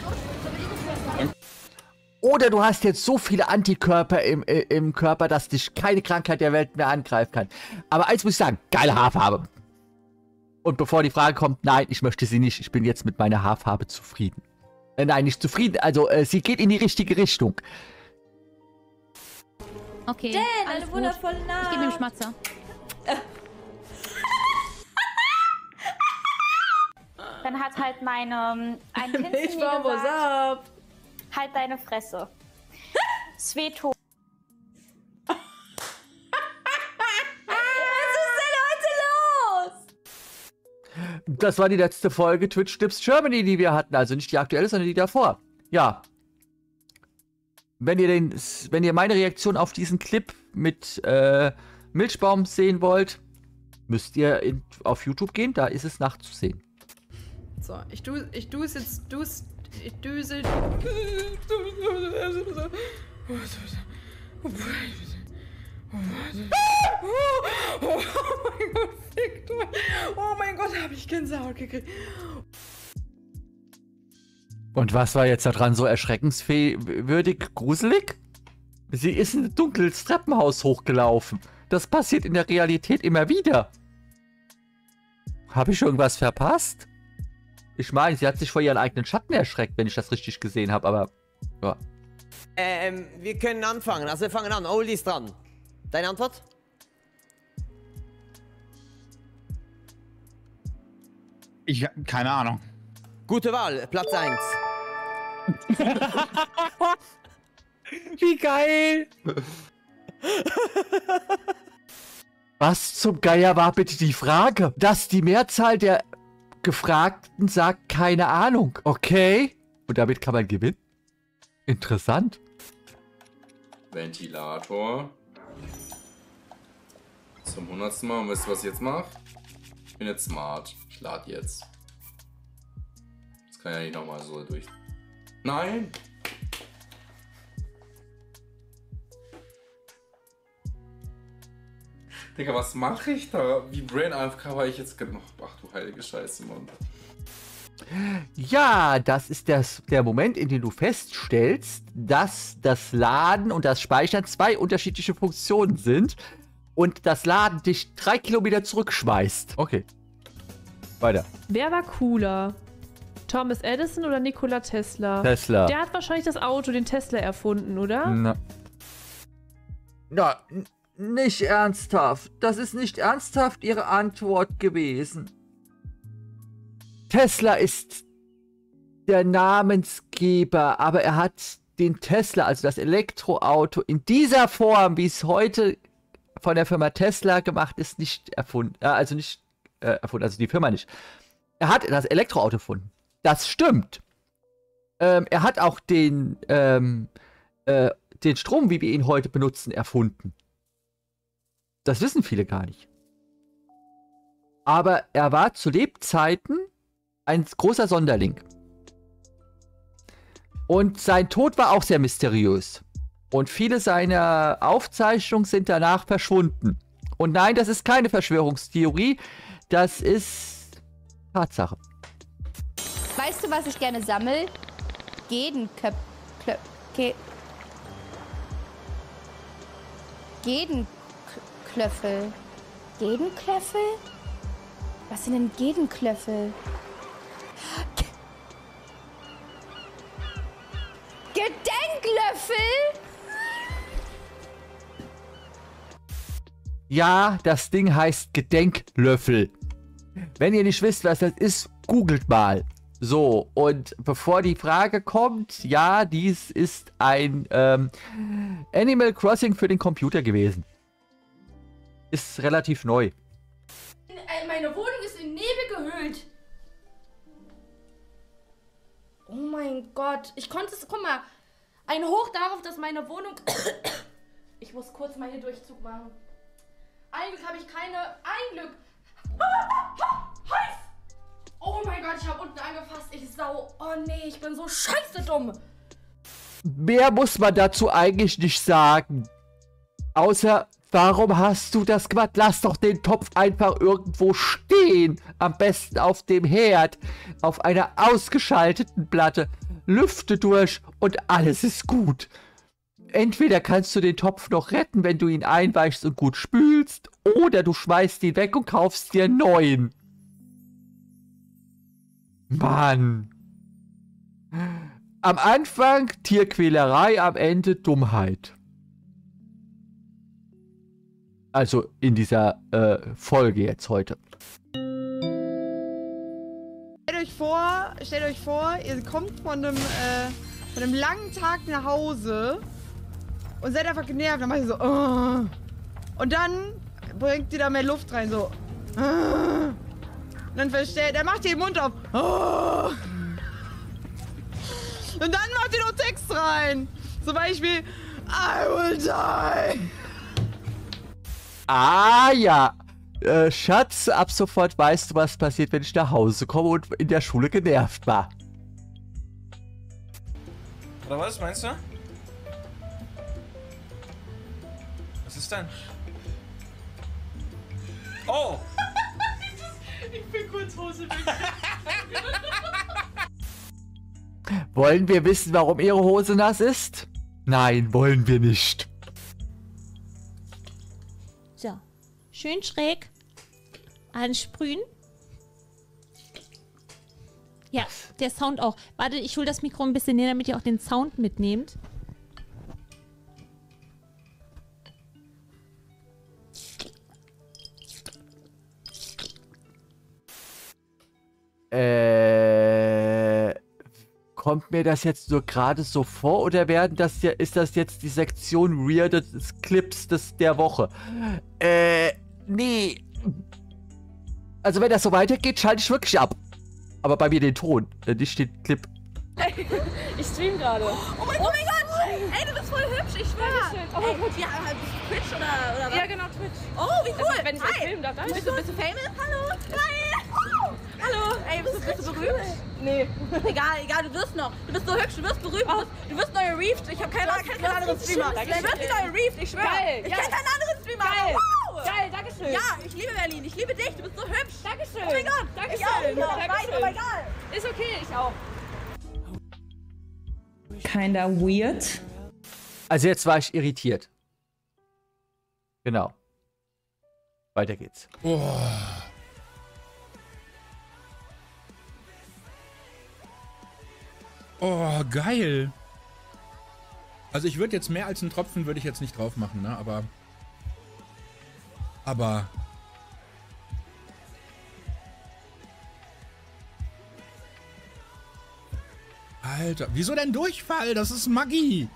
Oder du hast jetzt so viele Antikörper im Körper, dass dich keine Krankheit der Welt mehr angreifen kann. Aber eins muss ich sagen, geile Haarfarbe. Und bevor die Frage kommt, nein, ich möchte sie nicht. Ich bin jetzt mit meiner Haarfarbe zufrieden. Nein, nicht zufrieden. Also, sie geht in die richtige Richtung.
Okay,
Dan,
alles
eine
gut.
wundervolle Nacht.
Ich gebe ihm Schmatzer.
Dann hat halt meine ein Kind zu mir
Milchbaum, what's
gesagt, halt deine Fresse. Sveto.
Was ist denn heute los?
Das war die letzte Folge Twitch Clips Germany, die wir hatten. Also nicht die aktuelle, sondern die davor. Ja. Wenn ihr meine Reaktion auf diesen Clip mit Milchbaum sehen wollt, müsst ihr auf YouTube gehen, da ist es nachzusehen.
So, ich düse. Oh mein Gott, fickt euch. Oh mein Gott, habe ich Gänsehaut gekriegt.
Und was war jetzt daran so erschreckenswürdig, gruselig? Sie ist in ein dunkles Treppenhaus hochgelaufen. Das passiert in der Realität immer wieder. Habe ich irgendwas verpasst? Ich meine, sie hat sich vor ihren eigenen Schatten erschreckt, wenn ich das richtig gesehen habe, aber... Ja.
Wir können anfangen. Also wir fangen an. Oldie ist dran. Deine Antwort?
Ich habe keine Ahnung.
Gute Wahl. Platz 1.
Wie geil! Was zum Geier war bitte die Frage? Dass die Mehrzahl der Gefragten sagt, keine Ahnung. Okay. Und damit kann man gewinnen? Interessant.
Ventilator. Zum 100. Mal. Und weißt du, was ich jetzt mache? Ich bin jetzt smart. Ich lade jetzt. Das kann ja nicht nochmal so durch... Nein! Digga, was mache ich da? Wie Brain AFK war ich jetzt genau. Ach du heilige Scheiße, Mann.
Ja, das ist der Moment, in dem du feststellst, dass das Laden und das Speichern zwei unterschiedliche Funktionen sind und das Laden dich 3 Kilometer zurückschmeißt. Okay. Weiter.
Wer war cooler? Thomas Edison oder Nikola Tesla?
Tesla.
Der hat wahrscheinlich das Auto, den Tesla, erfunden, oder?
Na, nicht ernsthaft. Das ist nicht ernsthaft Ihre Antwort gewesen. Tesla ist der Namensgeber, aber er hat den Tesla, also das Elektroauto, in dieser Form, wie es heute von der Firma Tesla gemacht ist, nicht erfunden. Also die Firma nicht. Er hat das Elektroauto erfunden. Das stimmt. Er hat auch den Strom, wie wir ihn heute benutzen, erfunden. Das wissen viele gar nicht. Aber er war zu Lebzeiten ein großer Sonderling. Und sein Tod war auch sehr mysteriös. Und viele seiner Aufzeichnungen sind danach verschwunden. Und nein, das ist keine Verschwörungstheorie. Das ist Tatsache.
Weißt du, was ich gerne sammle? Gedenklöffel. Gedenklöffel? Was sind denn Gedenklöffel? Gedenklöffel?
Ja, das Ding heißt Gedenklöffel. Wenn ihr nicht wisst, was das ist, googelt mal. So, und bevor die Frage kommt, ja, dies ist ein Animal Crossing für den Computer gewesen. Ist relativ neu.
Meine Wohnung ist in Nebel gehüllt. Oh mein Gott. Ich konnte es, guck mal. Ein Hoch darauf, dass meine Wohnung... Ich muss kurz mal hier Durchzug machen. Ein Glück habe ich keine... Ein Glück. Heiß! Oh mein Gott, ich habe unten angefasst. Ich sau... Oh nee, ich bin so scheiße dumm.
Mehr muss man dazu eigentlich nicht sagen. Außer Warum hast du das gemacht? Lass doch den Topf einfach irgendwo stehen. Am besten auf dem Herd. Auf einer ausgeschalteten Platte. Lüfte durch und alles ist gut. Entweder kannst du den Topf noch retten, wenn du ihn einweichst und gut spülst, oder du schmeißt ihn weg und kaufst dir einen neuen. Mann. Am Anfang Tierquälerei, am Ende Dummheit. Also in dieser Folge jetzt heute.
Stellt euch vor, ihr kommt von einem langen Tag nach Hause und seid einfach genervt. Dann macht ihr so, oh. Und dann bringt ihr da mehr Luft rein, so. Oh. Und dann macht ihr den Mund auf. Oh. Und dann macht ihr noch Text rein. Zum Beispiel, I will die.
Ah ja. Schatz, ab sofort weißt du, was passiert, wenn ich nach Hause komme und in der Schule genervt war.
Oder was meinst du? Was ist denn? Oh!
Ich bin kurz Hose weg.
Wollen wir wissen, warum ihre Hose nass ist? Nein, wollen wir nicht.
So, schön schräg ansprühen. Ja, der Sound auch. Warte, ich hole das Mikro ein bisschen näher, damit ihr auch den Sound mitnehmt.
Kommt mir das jetzt nur gerade so vor oder ist das jetzt die Sektion Weird Clips der Woche? Nee. Also wenn das so weitergeht, schalte ich wirklich ab. Aber bei mir den Ton, nicht den Clip.
Ich stream gerade.
Oh mein Gott! Ey, du bist voll hübsch, ich schwör!
Oh,
Ey, gut, ja, bist du Twitch oder was?
Ja, genau, Twitch.
Oh, wie cool!
Also, wenn ich das filmen darf, dann
bist du famous? Hallo! Hi! Hallo! Ey, bist du berühmt?
Nee.
Egal, du wirst noch. Du bist so hübsch, du wirst berühmt, du wirst neuer Reefed. Ich hab keinen anderen Streamer. Du wirst die neue Reefed, ich schwör.
Geil,
ich kenn keinen anderen Streamer.
Geil.
Wow!
Geil, dankeschön.
Ja, ich liebe Berlin, ich liebe dich, du bist so hübsch.
Dankeschön.
Oh mein Gott,
Dankeschön.
ich auch.
Dankeschön.
Aber egal.
Ist okay, ich auch.
Kinda weird.
Also jetzt war ich irritiert. Genau. Weiter geht's.
Oh, geil. Also ich würde jetzt mehr als einen Tropfen würde ich jetzt nicht drauf machen, ne? Aber Alter, wieso denn Durchfall? Das ist Magie.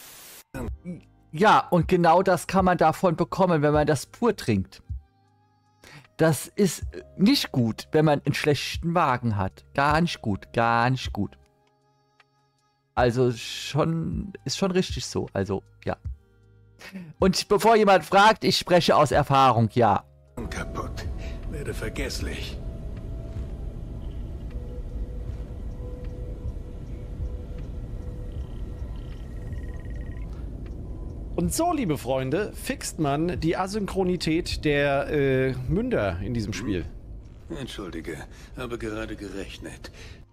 Ja, und genau das kann man davon bekommen, wenn man das pur trinkt. Das ist nicht gut, wenn man einen schlechten Magen hat. Gar nicht gut, gar nicht gut. Also ist schon richtig so. Also, ja. Und bevor jemand fragt, ich spreche aus Erfahrung, ja.
Kaputt. Werde vergesslich.
Und so, liebe Freunde, fixt man die Asynchronität der Münder in diesem Spiel.
Entschuldige, habe gerade gerechnet.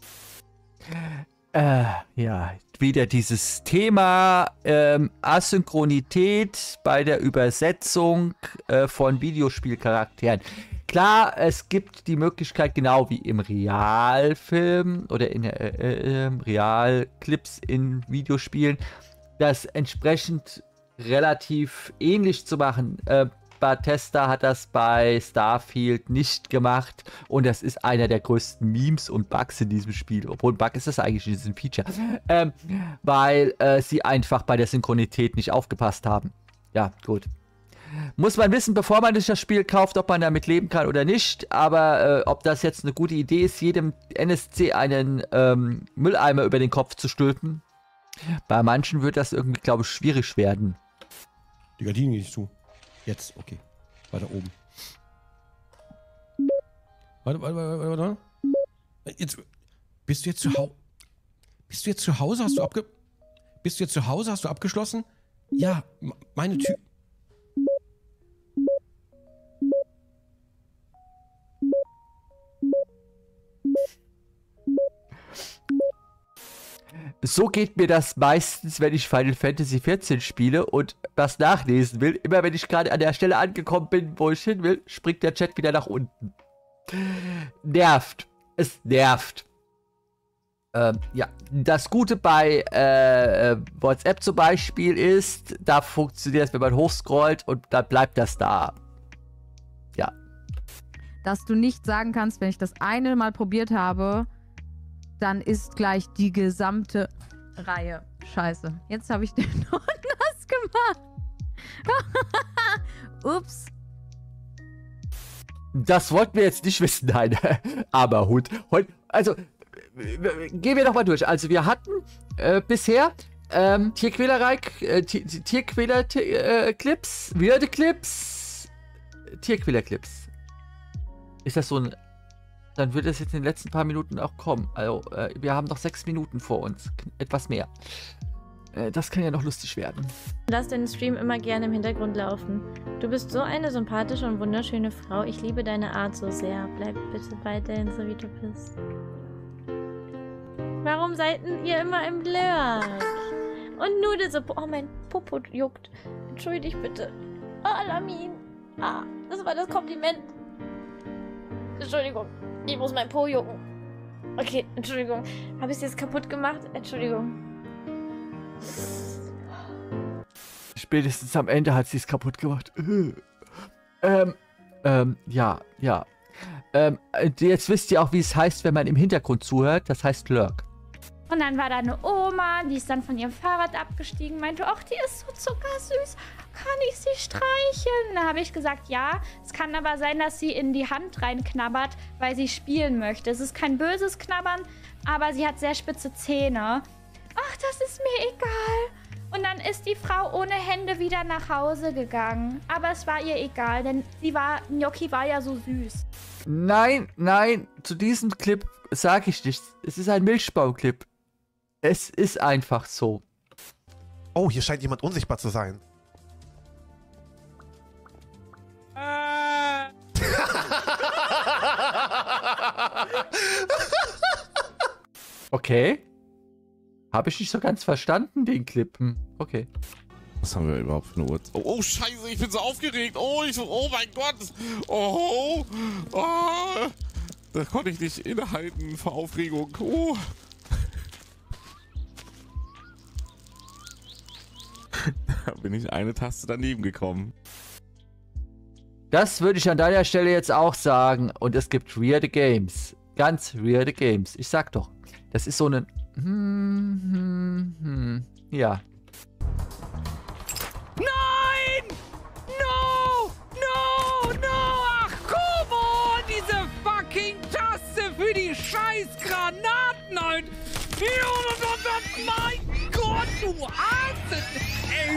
Ja, wieder dieses Thema Asynchronität bei der Übersetzung von Videospielcharakteren. Klar, es gibt die Möglichkeit, genau wie im Realfilm oder in Realclips in Videospielen, das entsprechend relativ ähnlich zu machen. Bethesda hat das bei Starfield nicht gemacht und das ist einer der größten Memes und Bugs in diesem Spiel. Obwohl ein Bug ist das eigentlich nicht, das ist ein Feature. Weil sie einfach bei der Synchronität nicht aufgepasst haben. Ja, gut. Muss man wissen, bevor man sich das Spiel kauft, ob man damit leben kann oder nicht. Aber ob das jetzt eine gute Idee ist, jedem NSC einen Mülleimer über den Kopf zu stülpen, bei manchen wird das irgendwie, glaube ich, schwierig werden.
Die Gardinen geht nicht zu. Jetzt, okay. Weiter oben. Warte. Jetzt. Bist du jetzt zu Hause? Bist du jetzt zu Hause? Bist du jetzt zu Hause? Hast du abgeschlossen? Ja, meine Tür.
So geht mir das meistens, wenn ich Final Fantasy XIV spiele und was nachlesen will. Immer wenn ich gerade an der Stelle angekommen bin, wo ich hin will, springt der Chat wieder nach unten. Nervt. Es nervt. Ja, das Gute bei WhatsApp zum Beispiel ist, da funktioniert es, wenn man hochscrollt und dann bleibt das da. Ja.
Dass du nicht sagen kannst, wenn ich das eine Mal probiert habe, dann ist gleich die gesamte Reihe. Scheiße. Jetzt habe ich den noch nass gemacht. Ups.
Das wollten wir jetzt nicht wissen, nein. Aber Hut. Also, gehen wir nochmal durch. Also, wir hatten bisher Tierquälerei, Tierquäler-Clips, Würde-Clips, Tierquäler-Clips. Ist das so ein... Dann wird es jetzt in den letzten paar Minuten auch kommen. Also, wir haben noch 6 Minuten vor uns. Etwas mehr. Das kann ja noch lustig werden.
Lass deinen Stream immer gerne im Hintergrund laufen. Du bist so eine sympathische und wunderschöne Frau. Ich liebe deine Art so sehr. Bleib bitte weiterhin so, wie du bist. Warum seid ihr immer im Blur? Und Nudelsuppe. Oh, mein Popo juckt. Entschuldige dich bitte. Oh, Lamin. Ah, das war das Kompliment. Entschuldigung. Ich muss mein Po jucken. Okay, Entschuldigung. Habe ich es jetzt kaputt gemacht? Entschuldigung.
Spätestens am Ende hat sie es kaputt gemacht. Ja. Jetzt wisst ihr auch, wie es heißt, wenn man im Hintergrund zuhört. Das heißt Lurk.
Und dann war da eine Oma, die ist dann von ihrem Fahrrad abgestiegen, meinte, ach, die ist so zuckersüß, kann ich sie streicheln? Da habe ich gesagt, ja, es kann aber sein, dass sie in die Hand reinknabbert, weil sie spielen möchte. Es ist kein böses Knabbern, aber sie hat sehr spitze Zähne. Ach, das ist mir egal. Und dann ist die Frau ohne Hände wieder nach Hause gegangen. Aber es war ihr egal, denn Gnocchi war ja so süß.
Nein, zu diesem Clip sage ich nichts. Es ist ein Milchbaum-Clip. Es ist einfach so.
Oh, hier scheint jemand unsichtbar zu sein.
Okay. Habe ich nicht so ganz verstanden, den Clip. Okay.
Was haben wir überhaupt für eine Uhr? Oh, scheiße, ich bin so aufgeregt. Oh mein Gott. Oh. Da konnte ich nicht innehalten vor Aufregung. Oh. Da bin ich eine Taste daneben gekommen.
Das würde ich an deiner Stelle jetzt auch sagen. Und es gibt weirde Games. Ganz weirde Games. Ich sag doch. Das ist so ein... Ja.
Nein! No! Ach, come on! Diese fucking Taste für die scheiß Granaten halt! Mein Gott, du Arzt! Ey,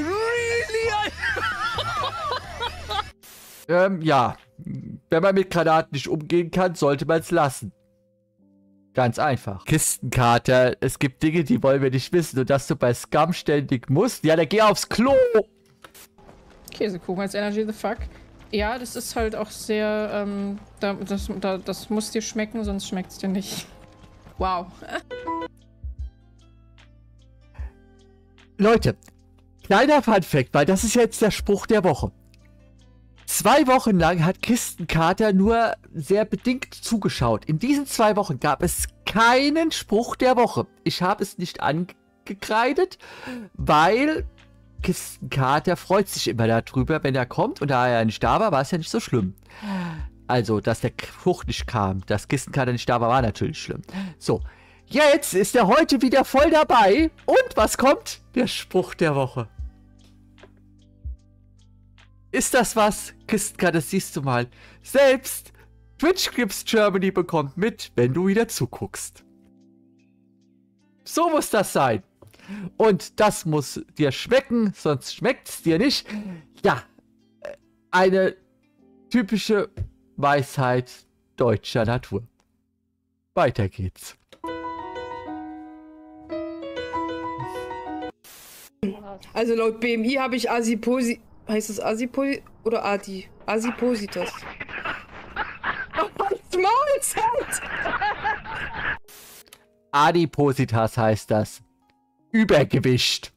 really?
Ja. Wenn man mit Granaten nicht umgehen kann, sollte man es lassen. Ganz einfach. Kistenkater, es gibt Dinge, die wollen wir nicht wissen. Und dass du bei Scum ständig musst. Ja, dann geh aufs Klo!
Käsekuchen als Energy the Fuck. Ja, das ist halt auch sehr, das muss dir schmecken, sonst schmeckt es dir nicht. Wow.
Leute, kleiner Funfact, weil das ist jetzt der Spruch der Woche. 2 Wochen lang hat Kistenkater nur sehr bedingt zugeschaut. In diesen 2 Wochen gab es keinen Spruch der Woche. Ich habe es nicht angekreidet, weil Kistenkater freut sich immer darüber, wenn er kommt. Und da er nicht da war, war es ja nicht so schlimm. Also, dass der Spruch nicht kam, dass Kistenkater nicht da war, war natürlich schlimm. So, jetzt ist er heute wieder voll dabei. Und was kommt? Der Spruch der Woche. Ist das was? Kistenkater, das siehst du mal. Selbst Twitch Clips Germany bekommt mit, wenn du wieder zuguckst. So muss das sein. Und das muss dir schmecken, sonst schmeckt es dir nicht. Ja, eine typische Weisheit deutscher Natur. Weiter geht's.
Also laut BMI habe ich Asiposi... Heißt es Asiposi oder Adi? Asipositas.
Adipositas heißt das. Übergewicht.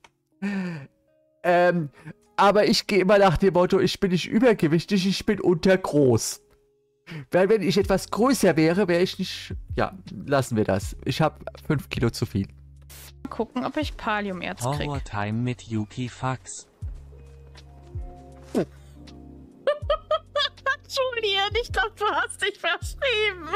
Aber ich gehe immer nach dem Motto, ich bin nicht übergewichtig, ich bin untergroß. Weil wenn ich etwas größer wäre, wäre ich nicht... Ja, lassen wir das. Ich habe 5 Kilo zu viel.
Mal gucken, ob ich Paliumerz kriege.
Horror Time mit Yuki Fax.
Julian, ich glaube, du hast dich verschrieben.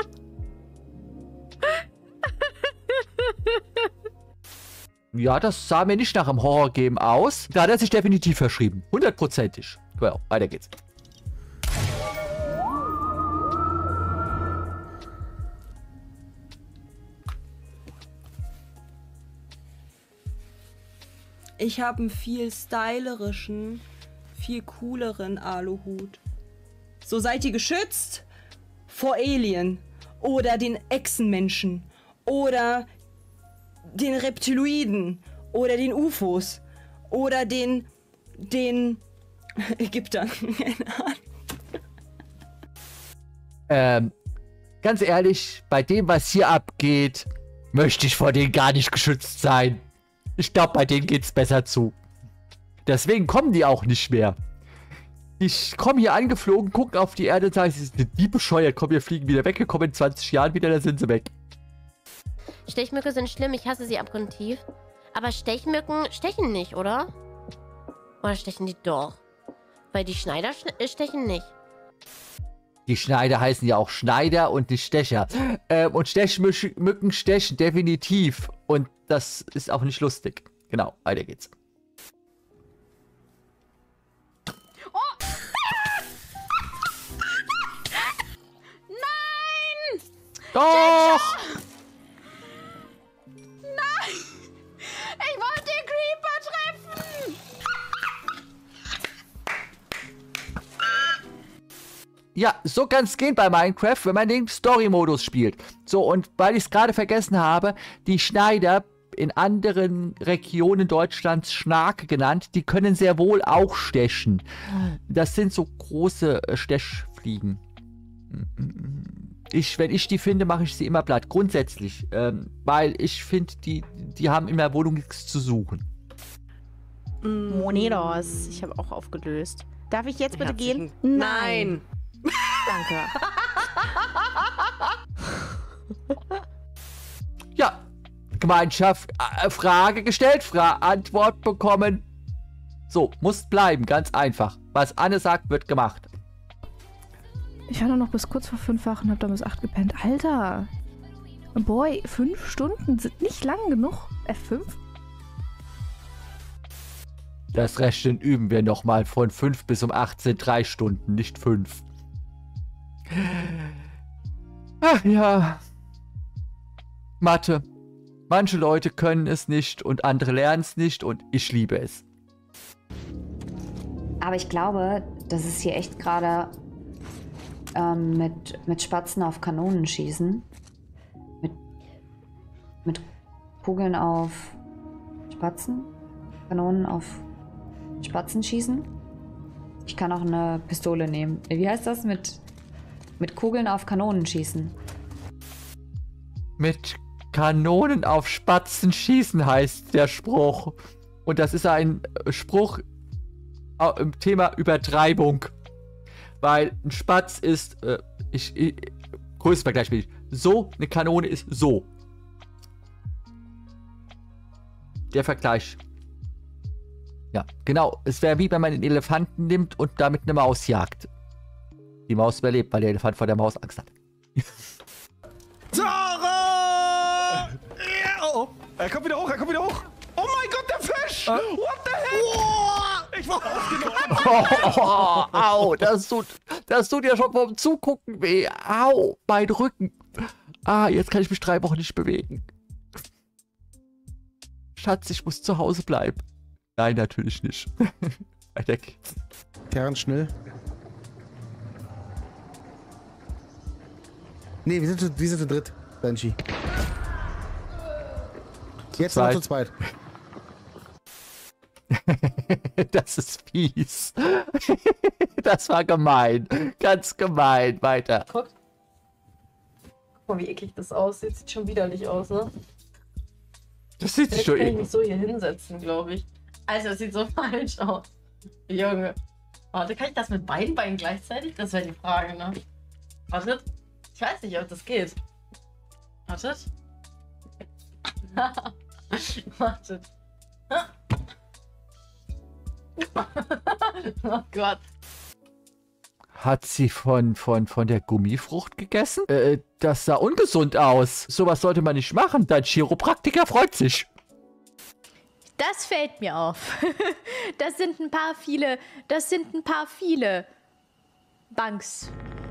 Ja, das sah mir nicht nach einem Horror-Game aus. Da hat er sich definitiv verschrieben. 100%ig. Well, weiter geht's.
Ich habe einen viel stylerischen, viel cooleren Aluhut. So seid ihr geschützt vor Alien oder den Echsenmenschen oder den Reptiloiden oder den UFOs oder den Ägyptern. Keine
Ahnung. Ganz ehrlich, bei dem, was hier abgeht, möchte ich vor denen gar nicht geschützt sein. Ich glaube, bei denen geht's besser zu. Deswegen kommen die auch nicht mehr. Ich komme hier angeflogen, gucke auf die Erde und sage, sie sind die bescheuert. Komm, wir fliegen wieder weg, wir kommen in 20 Jahren wieder, dann sind sie weg.
Stechmücke sind schlimm, ich hasse sie abgrundtief. Aber Stechmücken stechen nicht, oder? Oder stechen die doch? Weil die Schneider stechen nicht.
Die Schneider heißen ja auch Schneider und nicht Stecher. Und Stechmücken stechen definitiv. Und das ist auch nicht lustig. Genau, weiter geht's.
Oh! Nein!
Doch!
Nein! Ich wollte den Creeper treffen!
Ja, so kann es gehen bei Minecraft, wenn man den Story-Modus spielt. So, und weil ich es gerade vergessen habe, die Schneider, in anderen Regionen Deutschlands Schnake genannt, die können sehr wohl auch stechen. Das sind so große Stechfliegen. Wenn ich die finde, mache ich sie immer platt. Grundsätzlich. Weil ich finde, die haben in der Wohnung nichts zu suchen.
Monedos. Ich habe auch aufgelöst. Darf ich jetzt bitte gehen?
Nein.
Danke.
Ja. Gemeinschaft, Frage gestellt, Antwort bekommen. So, muss bleiben, ganz einfach. Was Anne sagt, wird gemacht.
Ich war nur noch bis kurz vor 5 wach und hab dann bis 8 gepennt. Alter! Boy, 5 Stunden sind nicht lang genug. F5?
Das Rechnen üben wir nochmal. Von 5 bis um 8 sind 3 Stunden, nicht 5. Ach ja. Mathe. Manche Leute können es nicht und andere lernen es nicht und ich liebe es.
Aber ich glaube, das ist hier echt gerade mit Spatzen auf Kanonen schießen. Mit Kugeln auf Spatzen? Kanonen auf Spatzen schießen? Ich kann auch eine Pistole nehmen. Wie heißt das? Mit Kugeln auf Kanonen schießen.
Mit Kanonen auf Spatzen schießen heißt der Spruch. Und das ist ein Spruch im Thema Übertreibung. Weil ein Spatz ist, größtes Vergleich will ich. So, eine Kanone ist so. Der Vergleich. Ja, genau. Es wäre wie wenn man einen Elefanten nimmt und damit eine Maus jagt. Die Maus überlebt, weil der Elefant vor der Maus Angst hat.
Sarah! Ja, oh, er kommt wieder hoch, Oh mein Gott, der Fisch! What the hell? Oh, ich war aufgenommen.
Au, das tut ja schon vom Zugucken weh. Au, mein Rücken. Ah, jetzt kann ich mich 3 Wochen nicht bewegen. Schatz, ich muss zu Hause bleiben. Nein, natürlich nicht. Weiter geht's.
Kern, schnell. Nee, wir sind zu dritt, Banshee. Jetzt noch zu zweit.
Das ist fies. Das war gemein. Ganz gemein. Weiter.
Guck mal, wie eklig das aussieht. Sieht schon widerlich aus, ne?
Das sieht sich
Vielleicht
doch
kann ich mich so hier hinsetzen, glaube ich. Also, das sieht so falsch aus. Junge. Warte, kann ich das mit beiden Beinen gleichzeitig? Das wäre die Frage, ne? Wartet. Ich weiß nicht, ob das geht. Wartet. Wartet. Oh Gott.
Hat sie von der Gummifrucht gegessen? Das sah ungesund aus. Sowas sollte man nicht machen. Dein Chiropraktiker freut sich.
Das fällt mir auf. Das sind ein paar viele Bankies.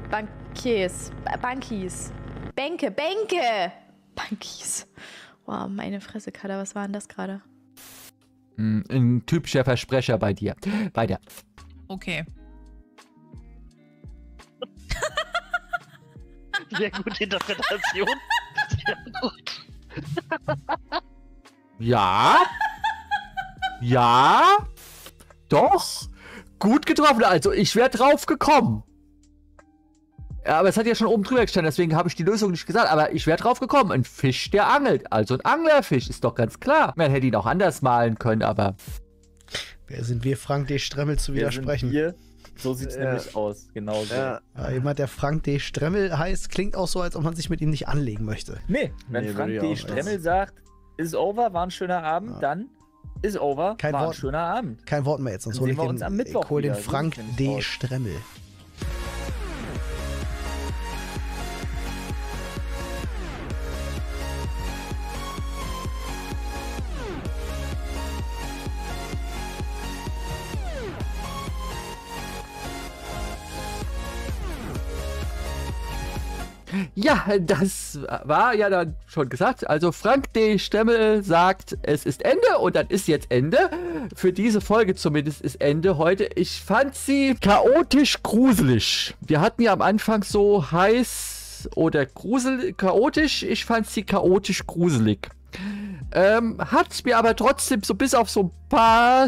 Bänke. Bankies. Wow, meine Fresse, Kada, was war denn das gerade?
Ein typischer Versprecher bei dir. Weiter.
Okay.
Sehr gute Interpretation. Sehr gut.
Ja. Ja. Doch. Gut getroffen. Also, ich wäre drauf gekommen. Ja, aber es hat ja schon oben drüber gestanden, deswegen habe ich die Lösung nicht gesagt. Aber ich wäre drauf gekommen. Ein Fisch, der angelt. Also ein Anglerfisch, ist doch ganz klar. Man hätte ihn auch anders malen können, aber...
Wer sind wir, Frank D. Stremmel zu widersprechen?
Wir? So sieht es nämlich aus, genau so.
Ja, jemand, der Frank D. Stremmel heißt, klingt auch so, als ob man sich mit ihm nicht anlegen möchte.
Nee, wenn Frank D. Stremmel sagt, ist over, war ein schöner Abend, dann ist over, war ein schöner Abend.
Kein Wort mehr jetzt, sonst hole ich
uns am Mittwoch
hol den
wieder.
Frank D. Stremmel.
Ja, das war ja dann schon gesagt. Also Frank D. Stremmel sagt, es ist Ende und dann ist jetzt Ende. Für diese Folge zumindest ist Ende heute. Ich fand sie chaotisch gruselig. Wir hatten ja am Anfang so heiß oder chaotisch. Ich fand sie chaotisch gruselig. Hat mir aber trotzdem so bis auf so ein paar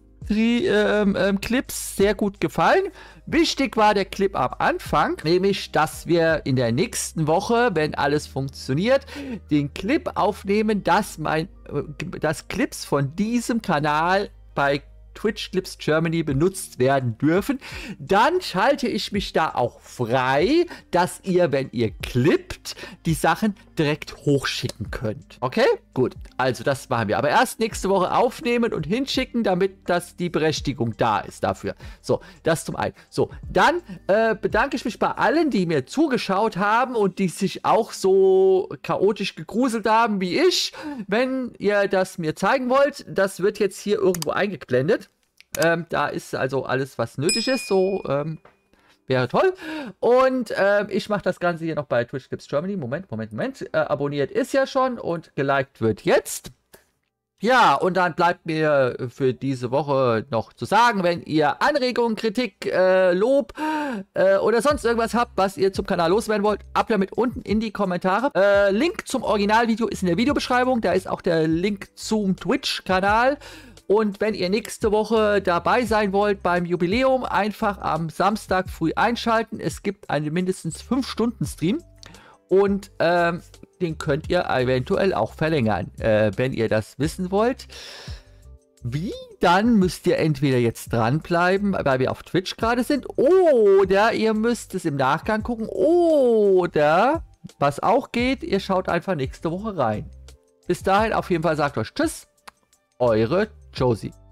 Clips sehr gut gefallen. Wichtig war der Clip am Anfang, nämlich, dass wir in der nächsten Woche, wenn alles funktioniert, den Clip aufnehmen, dass Clips von diesem Kanal bei Twitch Clips Germany benutzt werden dürfen. Dann schalte ich mich da auch frei, dass ihr, wenn ihr clippt, die Sachen direkt hochschicken könnt. Okay? Gut. Also das machen wir. Aber erst nächste Woche aufnehmen und hinschicken, damit das die Berechtigung da ist dafür. So, das zum einen. So, dann bedanke ich mich bei allen, die mir zugeschaut haben und die sich auch so chaotisch gegruselt haben wie ich. Wenn ihr das mir zeigen wollt, das wird jetzt hier irgendwo eingeblendet. Da ist also alles, was nötig ist. So, wäre toll. Und ich mache das Ganze hier noch bei Twitch Clips Germany. Moment. Abonniert ist ja schon und geliked wird jetzt. Ja, und dann bleibt mir für diese Woche noch zu sagen, wenn ihr Anregungen, Kritik, Lob oder sonst irgendwas habt, was ihr zum Kanal loswerden wollt, ab damit unten in die Kommentare. Link zum Originalvideo ist in der Videobeschreibung. Da ist auch der Link zum Twitch-Kanal. Und wenn ihr nächste Woche dabei sein wollt beim Jubiläum, einfach am Samstag früh einschalten. Es gibt einen mindestens 5-Stunden-Stream und den könnt ihr eventuell auch verlängern, wenn ihr das wissen wollt. Wie? Dann müsst ihr entweder jetzt dranbleiben, weil wir auf Twitch gerade sind, oder ihr müsst es im Nachgang gucken, oder, was auch geht, ihr schaut einfach nächste Woche rein. Bis dahin auf jeden Fall sagt euch Tschüss, eure Josie.